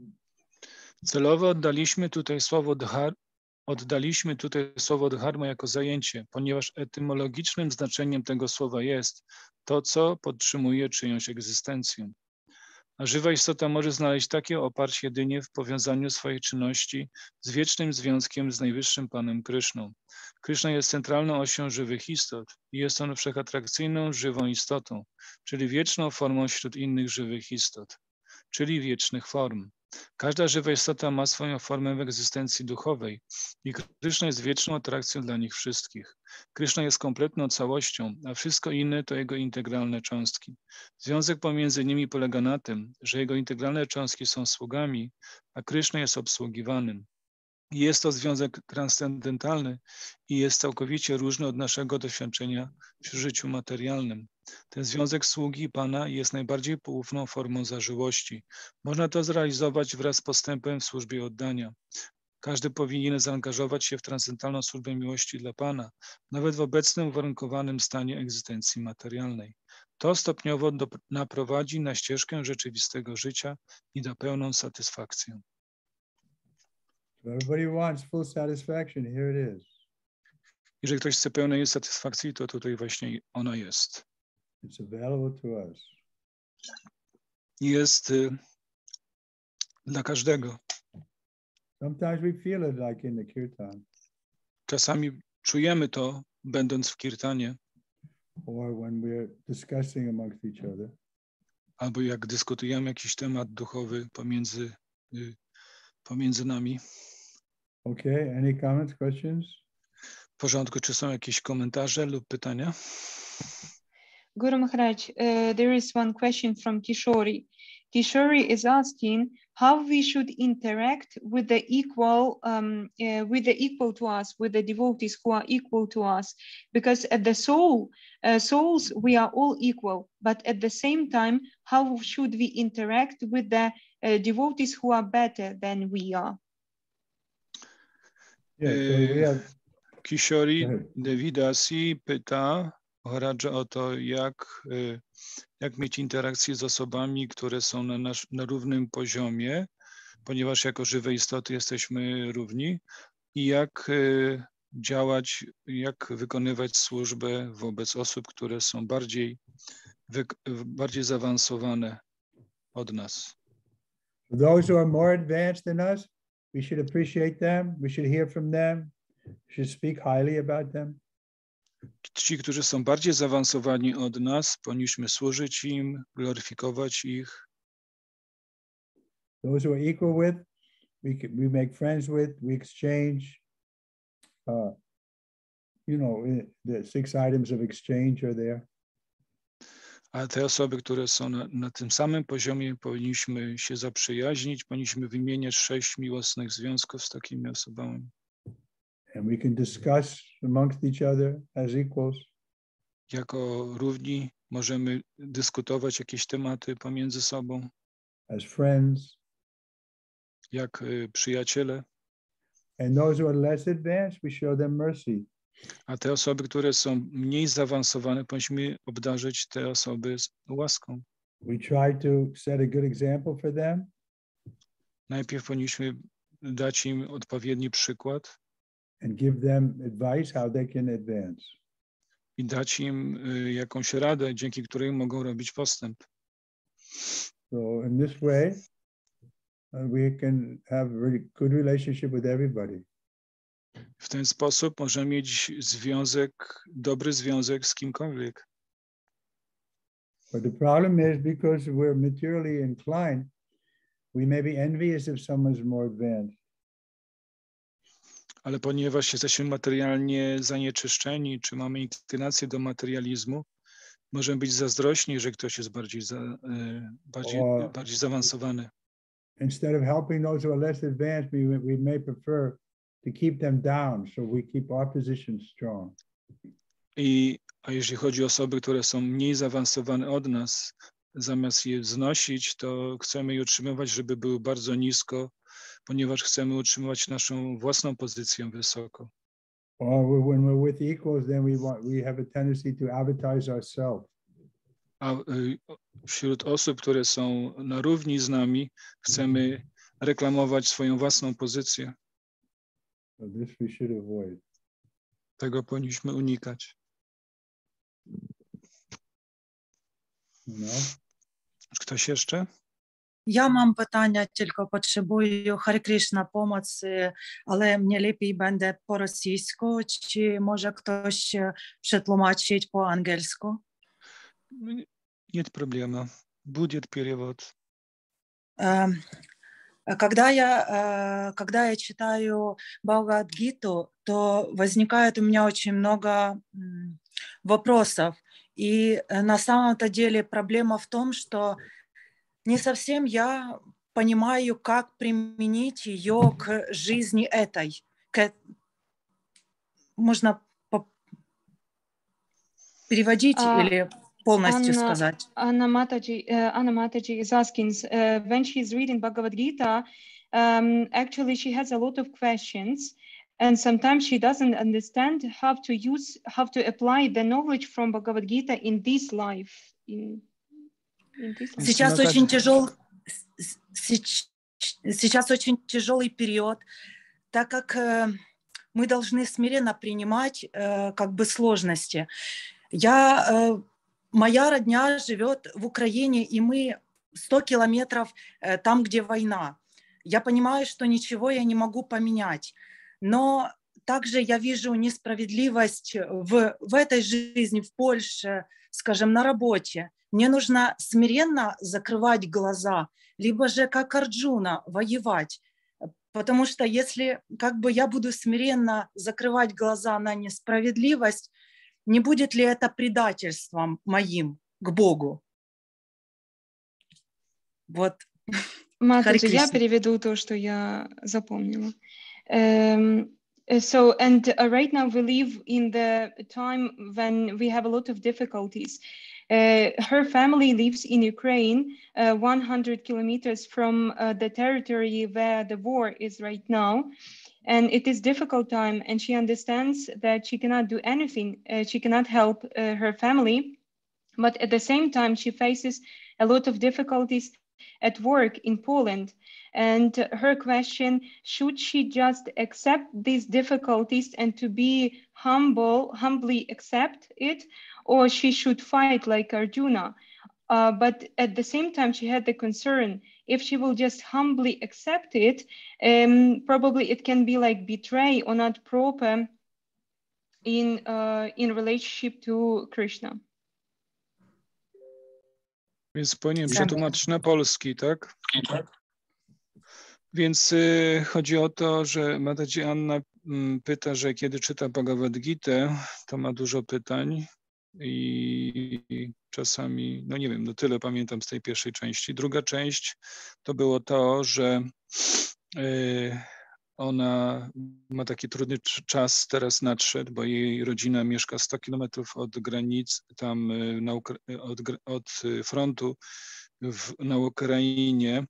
Celowo oddaliśmy tutaj słowo dhar, oddaliśmy tutaj słowo dharma jako zajęcie, ponieważ etymologicznym znaczeniem tego słowa jest to, co podtrzymuje czyjąś egzystencję. A żywa istota może znaleźć takie oparcie jedynie w powiązaniu swojej czynności z wiecznym związkiem z Najwyższym Panem Kryszną. Kryszna jest centralną osią żywych istot i jest on wszechatrakcyjną, żywą istotą, czyli wieczną formą wśród innych żywych istot, czyli wiecznych form. Każda żywa istota ma swoją formę w egzystencji duchowej i Kryszna jest wieczną atrakcją dla nich wszystkich. Kryszna jest kompletną całością, a wszystko inne to jego integralne cząstki. Związek pomiędzy nimi polega na tym, że jego integralne cząstki są sługami, a Kryszna jest obsługiwanym. Jest to związek transcendentalny i jest całkowicie różny od naszego doświadczenia w życiu materialnym. Ten związek sługi Pana jest najbardziej poufną formą zażyłości. Można to zrealizować wraz z postępem w służbie oddania. Każdy powinien zaangażować się w transcendentalną służbę miłości dla Pana, nawet w obecnym uwarunkowanym stanie egzystencji materialnej. To stopniowo do, naprowadzi na ścieżkę rzeczywistego życia i da pełną satysfakcję. Everybody wants full satisfaction. Here it is. Jeżeli ktoś chce pełnej satysfakcji, to tutaj właśnie ona jest. It's available to us. Jest y, dla każdego. Sometimes we feel it like in the kirtan. Czasami czujemy to, będąc w kirtanie, or when we're discussing amongst each other. Albo jak dyskutujemy jakiś temat duchowy pomiędzy, y, pomiędzy nami. Okay, any comments, questions? W porządku, czy są jakieś komentarze lub pytania? Guru Maharaj, uh, there is one question from Kishori. Kishori is asking how we should interact with the equal, um, uh, with the equal to us, with the devotees who are equal to us, because at the soul, uh, souls we are all equal, but at the same time, how should we interact with the uh, devotees who are better than we are? Yeah, so we have, Kishori Go ahead. Devidasi pyta Maharadża o to, jak, y, jak mieć interakcję z osobami, które są na, nasz, na równym poziomie, ponieważ jako żywe istoty jesteśmy równi, i jak y, działać, jak wykonywać służbę wobec osób, które są bardziej, wy, bardziej zaawansowane od nas. for those who are more advanced than us, we should appreciate them. We should hear from them. We should speak highly about them. Ci, którzy są bardziej zaawansowani od nas, powinniśmy służyć im, gloryfikować ich. Those who are equal with, we can, we make friends with, we exchange. Uh, you know, the six items of exchange are there. A te osoby, które są na, na tym samym poziomie, powinniśmy się zaprzyjaźnić, powinniśmy wymieniać sześć miłosnych związków z takimi osobami. And we can discuss amongst each other as equals. Jako równi możemy dyskutować jakieś tematy pomiędzy sobą, as friends. jak y, przyjaciele. And those who are less advanced, we show them mercy. A te osoby, które są mniej zaawansowane, powinniśmy obdarzyć te osoby z łaską. We try to set a good example for them. Najpierw powinniśmy dać im odpowiedni przykład And give them advice how they can advance. i dać im y, jakąś radę, dzięki której mogą robić postęp. So in this way, uh, we can have a really good relationship with everybody. W ten sposób możemy mieć związek, dobry związek z kimkolwiek. But the problem is because we're materially inclined, we may be envious if someone's more advanced. Ale ponieważ jesteśmy materialnie zanieczyszczeni, czy mamy inclinację do materializmu, możemy być zazdrośni, że ktoś jest bardziej, za, y, bardziej, O. bardziej zaawansowany. Instead of helping those who are less advanced, we, we may prefer to keep them down, so we keep our position strong. I, a jeżeli chodzi o osoby, które są mniej zaawansowane od nas, zamiast je wznosić, to chcemy je utrzymywać, żeby były bardzo nisko, ponieważ chcemy utrzymywać naszą własną pozycję wysoko. Or when we're with equals, then we want we have a tendency to advertise ourselves. A y, wśród osób, które są na równi z nami, chcemy reklamować swoją własną pozycję. So this we should avoid. Tego powinniśmy unikać. You know? Ktoś jeszcze? Я мам питання, тільки потребую Харі Кришна pomocy, але мені ліпій буде по-російську, чи може хтось przetłumaczyć по-англійську? Нет проблемы. Будет перевод. Когда я, когда я читаю Бхагавад-гиту, то возникает у меня очень много вопросов. И на самом-то деле проблема в том, что не совсем я понимаю, как применить ее к жизни этой. К... Можно по... переводить а, или полностью Anna, сказать? Anna Mataji, uh, Anna Mataji is asking, uh, when she's reading Bhagavad Gita, um, actually she has a lot of questions, and sometimes she doesn't understand how to use, how to apply the knowledge from Bhagavad Gita in this life. In, in this life. Сейчас Наташа. очень тяжел, сейчас очень тяжелый период, так как э, мы должны смиренно принимать э, как бы сложности. Я, э, моя родня живет в Украине, и мы сто километров э, там, где война. Я понимаю, что ничего я не могу поменять, но также я вижу несправедливость в, в этой жизни, в Польше, скажем, на работе. Мне нужно смиренно закрывать глаза, либо же как Арджуна воевать. Потому что если как бы я буду смиренно закрывать глаза на несправедливость, не будет ли это предательством моим к Богу? Вот. Матаджи, я переведу то, что я запомнила. Um, so, and uh, right now we live in the time when we have a lot of difficulties. Uh, her family lives in Ukraine, uh, one hundred kilometers from uh, the territory where the war is right now. and it is difficult time, and she understands that she cannot do anything. Uh, she cannot help uh, her family, but at the same time, she faces a lot of difficulties at work in Poland. And her question, should she just accept these difficulties and to be humble, humbly accept it, or she should fight like Arjuna? Uh, but at the same time, she had the concern, if she will just humbly accept it, um, probably it can be like betray or not proper in, uh, in relationship to Krishna. Więc powinien przetłumaczyć na polski, tak? Więc y, chodzi o to, że Mataji Anna mm, pyta, że kiedy czyta Bhagavad Gitę, to ma dużo pytań i czasami, no nie wiem, no tyle pamiętam z tej pierwszej części. Druga część to było to, że y, ona ma taki trudny czas, teraz nadszedł, bo jej rodzina mieszka sto kilometrów od granic, tam y, na, od, od frontu w, na Ukrainie.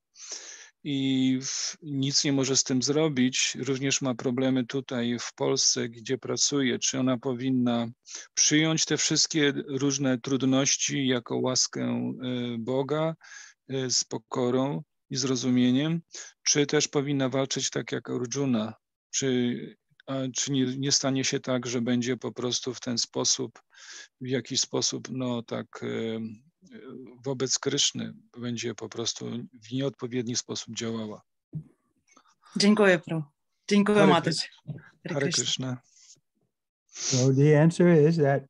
I w, nic nie może z tym zrobić. Również ma problemy tutaj w Polsce, gdzie pracuje. Czy ona powinna przyjąć te wszystkie różne trudności jako łaskę y, Boga y, z pokorą i zrozumieniem, czy też powinna walczyć tak jak Arjuna? Czy, a, czy nie, nie stanie się tak, że będzie po prostu w ten sposób, w jakiś sposób, no tak, y, wobec Kryszny będzie po prostu w nieodpowiedni sposób działała. Dziękuję, Prabhu. Dziękuję, Hare, Mataji. Hare Krishna. So the answer is that,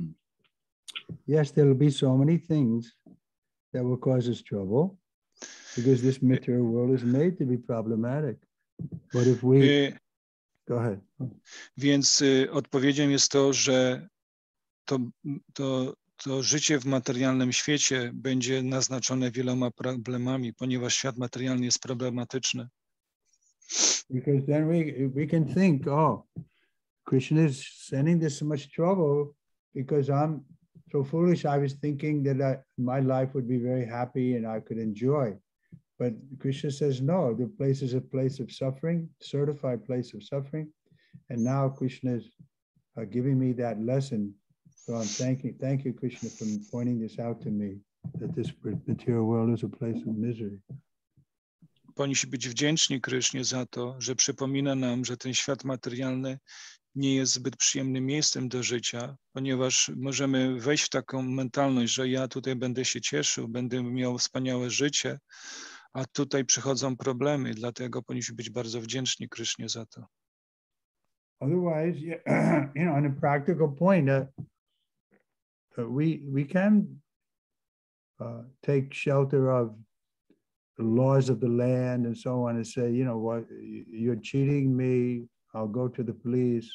yes, there will be so many things that will cause us trouble because this material world is made to be problematic. But if we... Y Go ahead. Więc y, odpowiedzią jest to, że to, to to życie w materialnym świecie będzie naznaczone wieloma problemami, ponieważ świat materialny jest problematyczny. Because then we we can think, oh, Krishna is sending this so much trouble because I'm so foolish. I was thinking that I, my life would be very happy and I could enjoy. But Krishna says, no, the place is a place of suffering, certified place of suffering. And now Krishna is uh, giving me that lesson. So I'm thanking, thank you, Krishna, for pointing this out to me, that this material world is a place of misery. Powinniśmy być wdzięczni Krysznie za to, że przypomina nam, że ten świat materialny nie jest zbyt przyjemnym miejscem do życia, ponieważ możemy wejść w taką mentalność, że ja tutaj będę się cieszył, będę miał wspaniałe życie, a tutaj przychodzą problemy, dlatego powinniśmy być bardzo wdzięczni Krysznie za to. Otherwise, you know, on a practical point, uh, we we can uh, take shelter of the laws of the land and so on and say, you know what, you're cheating me, I'll go to the police.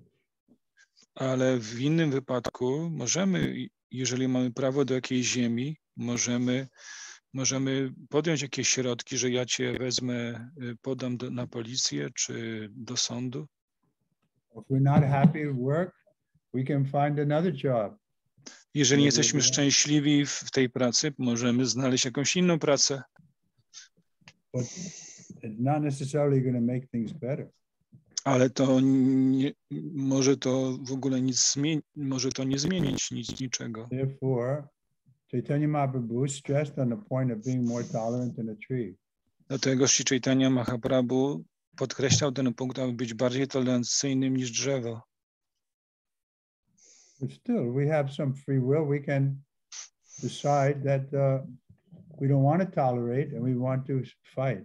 Ale w innym wypadku możemy, jeżeli mamy prawo do jakiejś ziemi, możemy, możemy podjąć jakieś środki, że ja cię wezmę, podam do, na policję czy do sądu. If we're not happy at work, we can find another job. Jeżeli nie jesteśmy szczęśliwi w tej pracy, możemy znaleźć jakąś inną pracę. But it's not necessarily going to make things better. Ale to nie, może to w ogóle nic zmieni, może to nie zmienić nic, niczego. Therefore, Chaitanya Mahaprabhu stressed on the point of being more tolerant than a tree. Dlatego Śri Chaitanya Mahaprabhu podkreślał ten punkt, aby być bardziej tolerancyjnym niż drzewo. But still, we have some free will. We can decide that uh, we don't want to tolerate and we want to fight.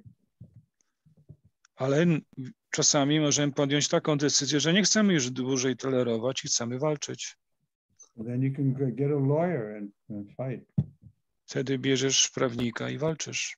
Ale czasami możemy podjąć taką decyzję, że nie chcemy już dłużej tolerować i chcemy walczyć. Then you can get a lawyer and, and fight. Wtedy bierzesz prawnika i walczysz.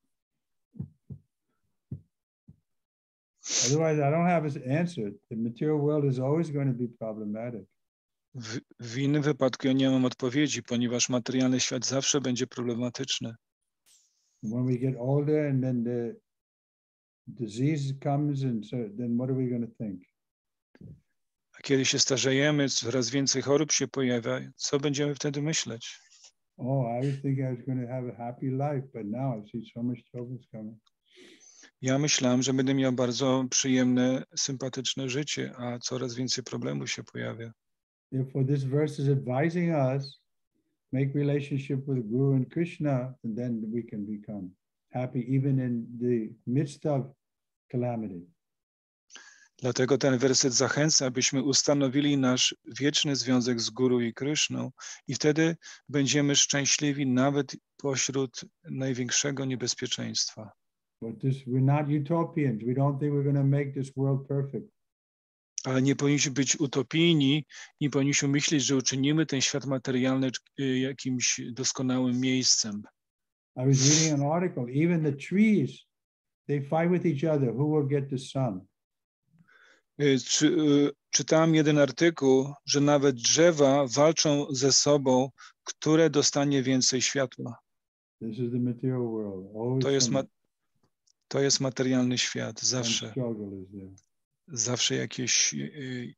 Otherwise, I don't have an answer. The material world is always going to be problematic. W, w innym wypadku ja nie mam odpowiedzi, ponieważ materialny świat zawsze będzie problematyczny. When we get older and then the disease comes, and so then what are we going to think? A kiedy się starzejemy, coraz więcej chorób się pojawia, co będziemy wtedy myśleć? Oh, I was thinking I was going to have a happy life, but now I see so much trouble coming. Ja myślałem, że będę miał bardzo przyjemne, sympatyczne życie, a coraz więcej problemów się pojawia. Therefore, this verse is advising us, make relationship with Guru and Krishna, and then we can become happy even in the midst of calamity. Dlatego ten werset zachęca, abyśmy ustanowili nasz wieczny związek z Guru i Kryszną i wtedy będziemy szczęśliwi nawet pośród największego niebezpieczeństwa. But this, we're not utopians. We don't think we're going to make this world perfect. Ale nie powinniśmy być utopijni, nie powinniśmy myśleć, że uczynimy ten świat materialny jakimś doskonałym miejscem. I was reading an article, even the trees, they fight with each other, who will get the sun. Czy, czytałem jeden artykuł, że nawet drzewa walczą ze sobą, które dostanie więcej światła. This is the material world. Always To jest, some- ma, to jest materialny świat, some zawsze. struggle is there. Zawsze jakieś, y,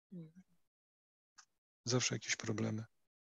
zawsze jakieś problemy.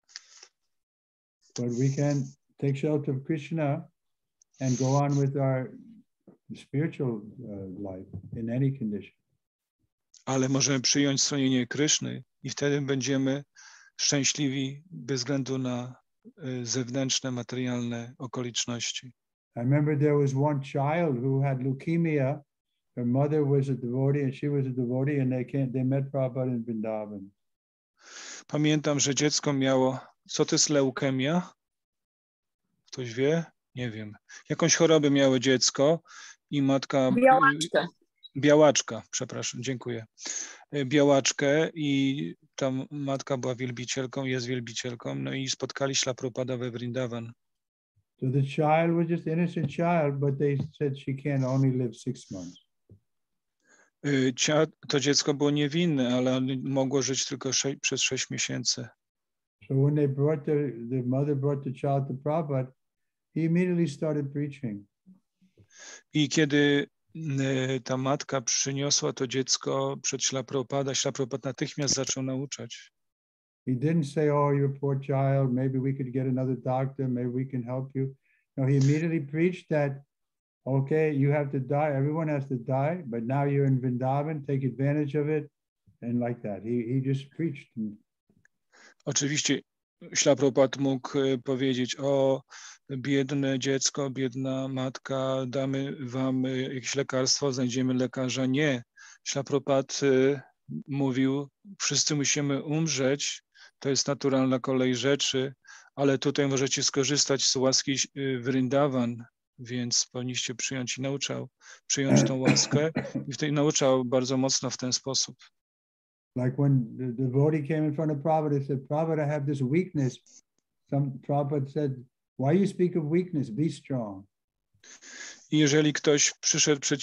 But we can take shelter of Krishna and go on with our spiritual uh, life in any condition. Ale możemy przyjąć schronienie Kryszny i wtedy będziemy szczęśliwi bez względu na y, zewnętrzne, materialne okoliczności. I remember there was one child who had leukemia. Her mother was a devotee and she was a devotee, and they can't, they met Prabhupada in Vrindavan. Pamiętam, że dziecko miało, co to jest leukemia? Ktoś wie? Nie wiem. Jakąś chorobę miało dziecko i matka... Białaczka. Białaczka, przepraszam, dziękuję. Białaczkę i ta matka była wielbicielką, jest wielbicielką, no i spotkali Śla Prabhupada we Vrindavan. So the child was just an innocent child, but they said she can only live six months. Y, cia- To dziecko było niewinne, ale ono mogło żyć tylko sze- przez sześć miesięcy. So when they brought the, the mother brought the child to Prabhupada, he immediately started preaching. I kiedy y, ta matka przyniosła to dziecko przed Śla Prabhupada, Śla Prabhupada natychmiast zaczął nauczać. He didn't say, oh, you're a poor child, maybe we could get another doctor, maybe we can help you. No, he immediately preached that, okay, you have to die, everyone has to die, but now you're in Vrindavan, take advantage of it, and like that. He, he just preached. Oczywiście Śla Prabhupada mógł y, powiedzieć, o biedne dziecko, biedna matka, damy wam y, jakieś lekarstwo, znajdziemy lekarza. Nie. Śla Prabhupada y, mówił, wszyscy musimy umrzeć, to jest naturalna kolej rzeczy, ale tutaj możecie skorzystać z łaski y, Vrindavan, więc powinniście przyjąć i nauczał, przyjąć tą łaskę i wtedy nauczał bardzo mocno w ten sposób. Like when the devotee came in front of Prabhupada, he said, Prabhupada, I have this weakness. Some Prabhupada said, why you speak of weakness? Be strong. I jeżeli ktoś przyszedł przed,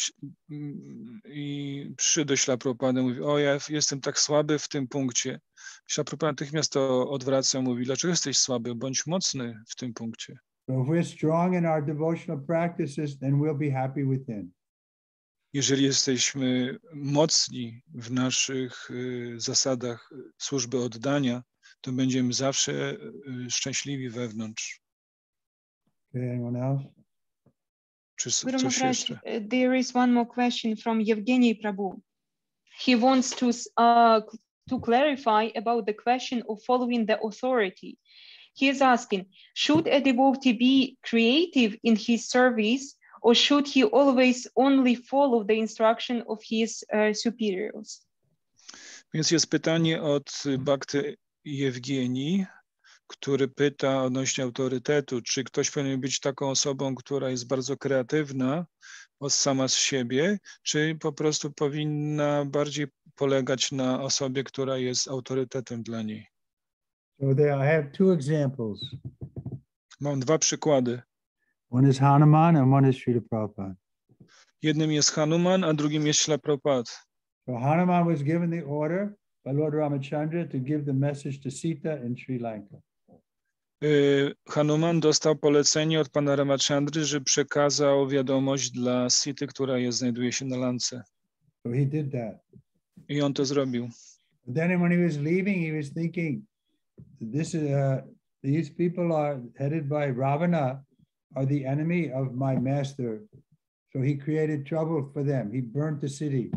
i przyszedł do Śla Prabhupada, mówi, o ja jestem tak słaby w tym punkcie. Śla Prabhupada natychmiast to odwraca, mówi, dlaczego jesteś słaby? Bądź mocny w tym punkcie. So if we're strong in our devotional practices, then we'll be happy within. Jeżeli jesteśmy mocni w naszych y, zasadach służby oddania, to będziemy zawsze y, szczęśliwi wewnątrz. Okay, anyone else? Czy s- Guru coś Maharaj, jeszcze? uh, there is one more question from Yevgeny Prabhu. He wants to uh, to clarify about the question of following the authority. He is asking, should a devotee be creative in his service, or should he always only follow the instruction of his uh, superiors? Więc jest pytanie od Bhakty Jewgieni, który pyta odnośnie autorytetu, czy ktoś powinien być taką osobą, która jest bardzo kreatywna od sama z siebie, czy po prostu powinna bardziej polegać na osobie, która jest autorytetem dla niej. So there I have two examples. Mam dwa przykłady. One is Hanuman and one is Srila Prabhupada. Jednym jest Hanuman, a drugim jest Śla Prabhupada. So Hanuman was given the order by Lord Ramachandra to give the message to Sita in Sri Lanka. Y, Hanuman dostał polecenie od pana Ramachandry, że przekazał wiadomość dla Sity, która jest, znajduje się na Lance. So he did that. I on to zrobił. But then when he was leaving, he was thinking, this is, uh, these people are headed by Ravana, are the enemy of my master, So he created trouble for them. He burned the city.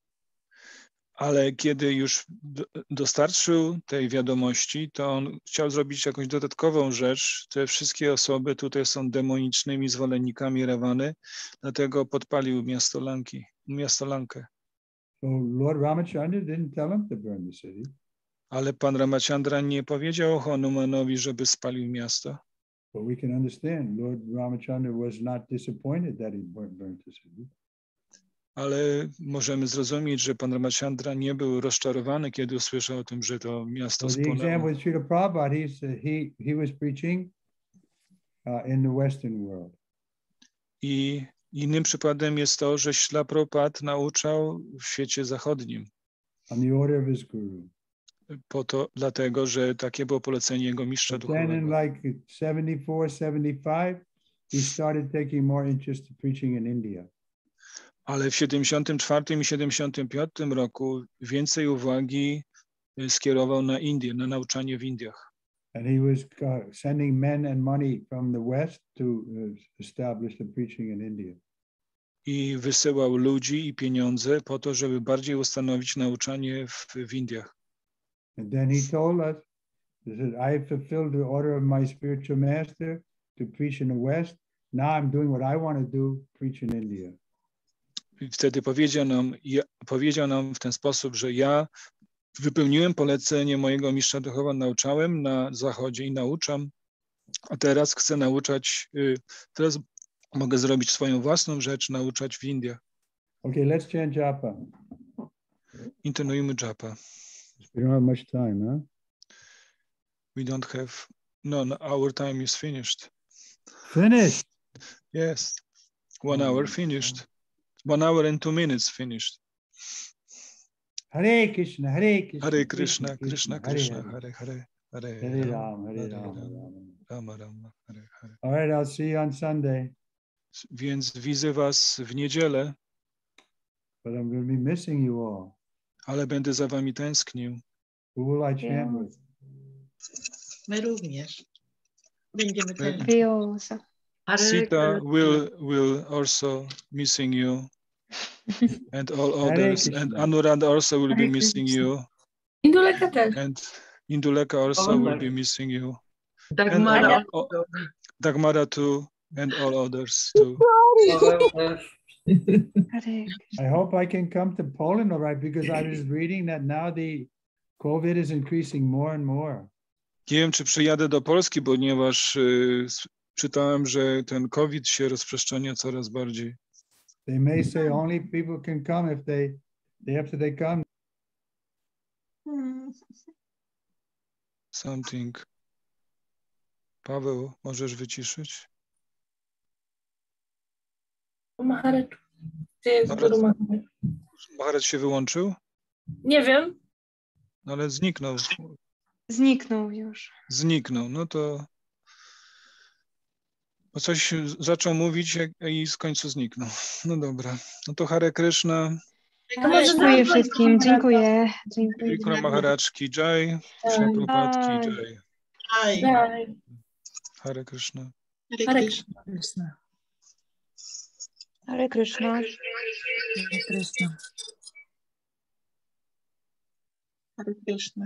Ale kiedy już do- dostarczył tej wiadomości, to on chciał zrobić jakąś dodatkową rzecz. Te wszystkie osoby tutaj są demonicznymi zwolennikami Rawany, dlatego podpalił miasto Lanki, miasto Lankę. So Lord Ramachandra didn't tell him to burn the city. Ale pan Ramachandra nie powiedział Hanumanowi, żeby spalił miasto. But we can understand Lord Ramachandra was not disappointed that he burnt, burnt the city. Ale możemy zrozumieć, że pan Ramachandra nie był rozczarowany, kiedy usłyszał o tym, że to miasto So the example spłonęło. with Srila Prabhupada, he's, he, he was preaching uh, in the Western world. I innym przykładem jest to, że Śla Prabhupada nauczał w świecie zachodnim. On the order of his guru. Po to, dlatego, że takie było polecenie jego mistrza But then in duchowego. like seventy-four, seventy-five, he started taking more interest in preaching in India. Ale w siedemdziesiątym czwartym i siedemdziesiątym piątym roku więcej uwagi y, skierował na Indię, na nauczanie w Indiach. And he was uh, sending men and money from the West to uh, establish the preaching in India. I wysyłał ludzi i pieniądze po to, żeby bardziej ustanowić nauczanie w, w Indiach. And then he told us, he said, I have fulfilled the order of my spiritual master to preach in the West. Now I'm doing what I want to do, preach in India. I wtedy powiedział nam, ja, powiedział nam w ten sposób, że ja wypełniłem polecenie mojego mistrza duchowa, nauczałem na zachodzie i nauczam, a teraz chcę nauczać, y, teraz mogę zrobić swoją własną rzecz, nauczać w Indiach. Okay, let's chant japa. Intonujmy japa. We don't have much time, huh? We don't have, no, no, our time is finished. Finished. Yes, one Oh hour my finished. One hour and two minutes finished. Hare Krishna, Hare Krishna, Hare Krishna, Krishna Krishna, Hare Hare, Hare Hare Ram, Hare Hare Ram, Ram, Rama Rama, Hare Hare. All right, I'll see you on Sunday, Więc widzę was w niedzielę, but I'm going to be missing you all. ale będę za wami tęsknił. Who will I chant Yeah. with? My również. Będziemy My- ten. Viosa. Sita will will also missing you, and all Hare others, and Krishna. Anuradha also will be Hare missing you, Induleka też. and Induleka also will be missing you, and Dagmara. all- all- Dagmara too, and all others too. Hare I hope I can come to Poland, all right, because I was reading that now the COVID is increasing more and more. Nie wiem, czy przyjadę do Polski, ponieważ y, s- czytałem, że ten COVID się rozprzestrzenia coraz bardziej. They may say only people can come if they, they after they come. Something. Paweł, możesz wyciszyć? Maharaj. Gdzie jest Maharaj. Guru Maharaj? Maharaj się wyłączył? Nie wiem. No ale zniknął. Zniknął już. Zniknął. No to bo coś zaczął mówić jak- i z końcu zniknął. No dobra. No to Hare Krishna, To może Dziękuję zamknąć wszystkim. Maharaj. Dziękuję. Dziękuję. Krishna Maharaczki Jai, Śla Prabhupádki Bye. Jai. Aj. Daj. Hare Krishna. Hare Hare Krishna. Krishna. Hare Krishna. Hare Krishna. Hare Krishna.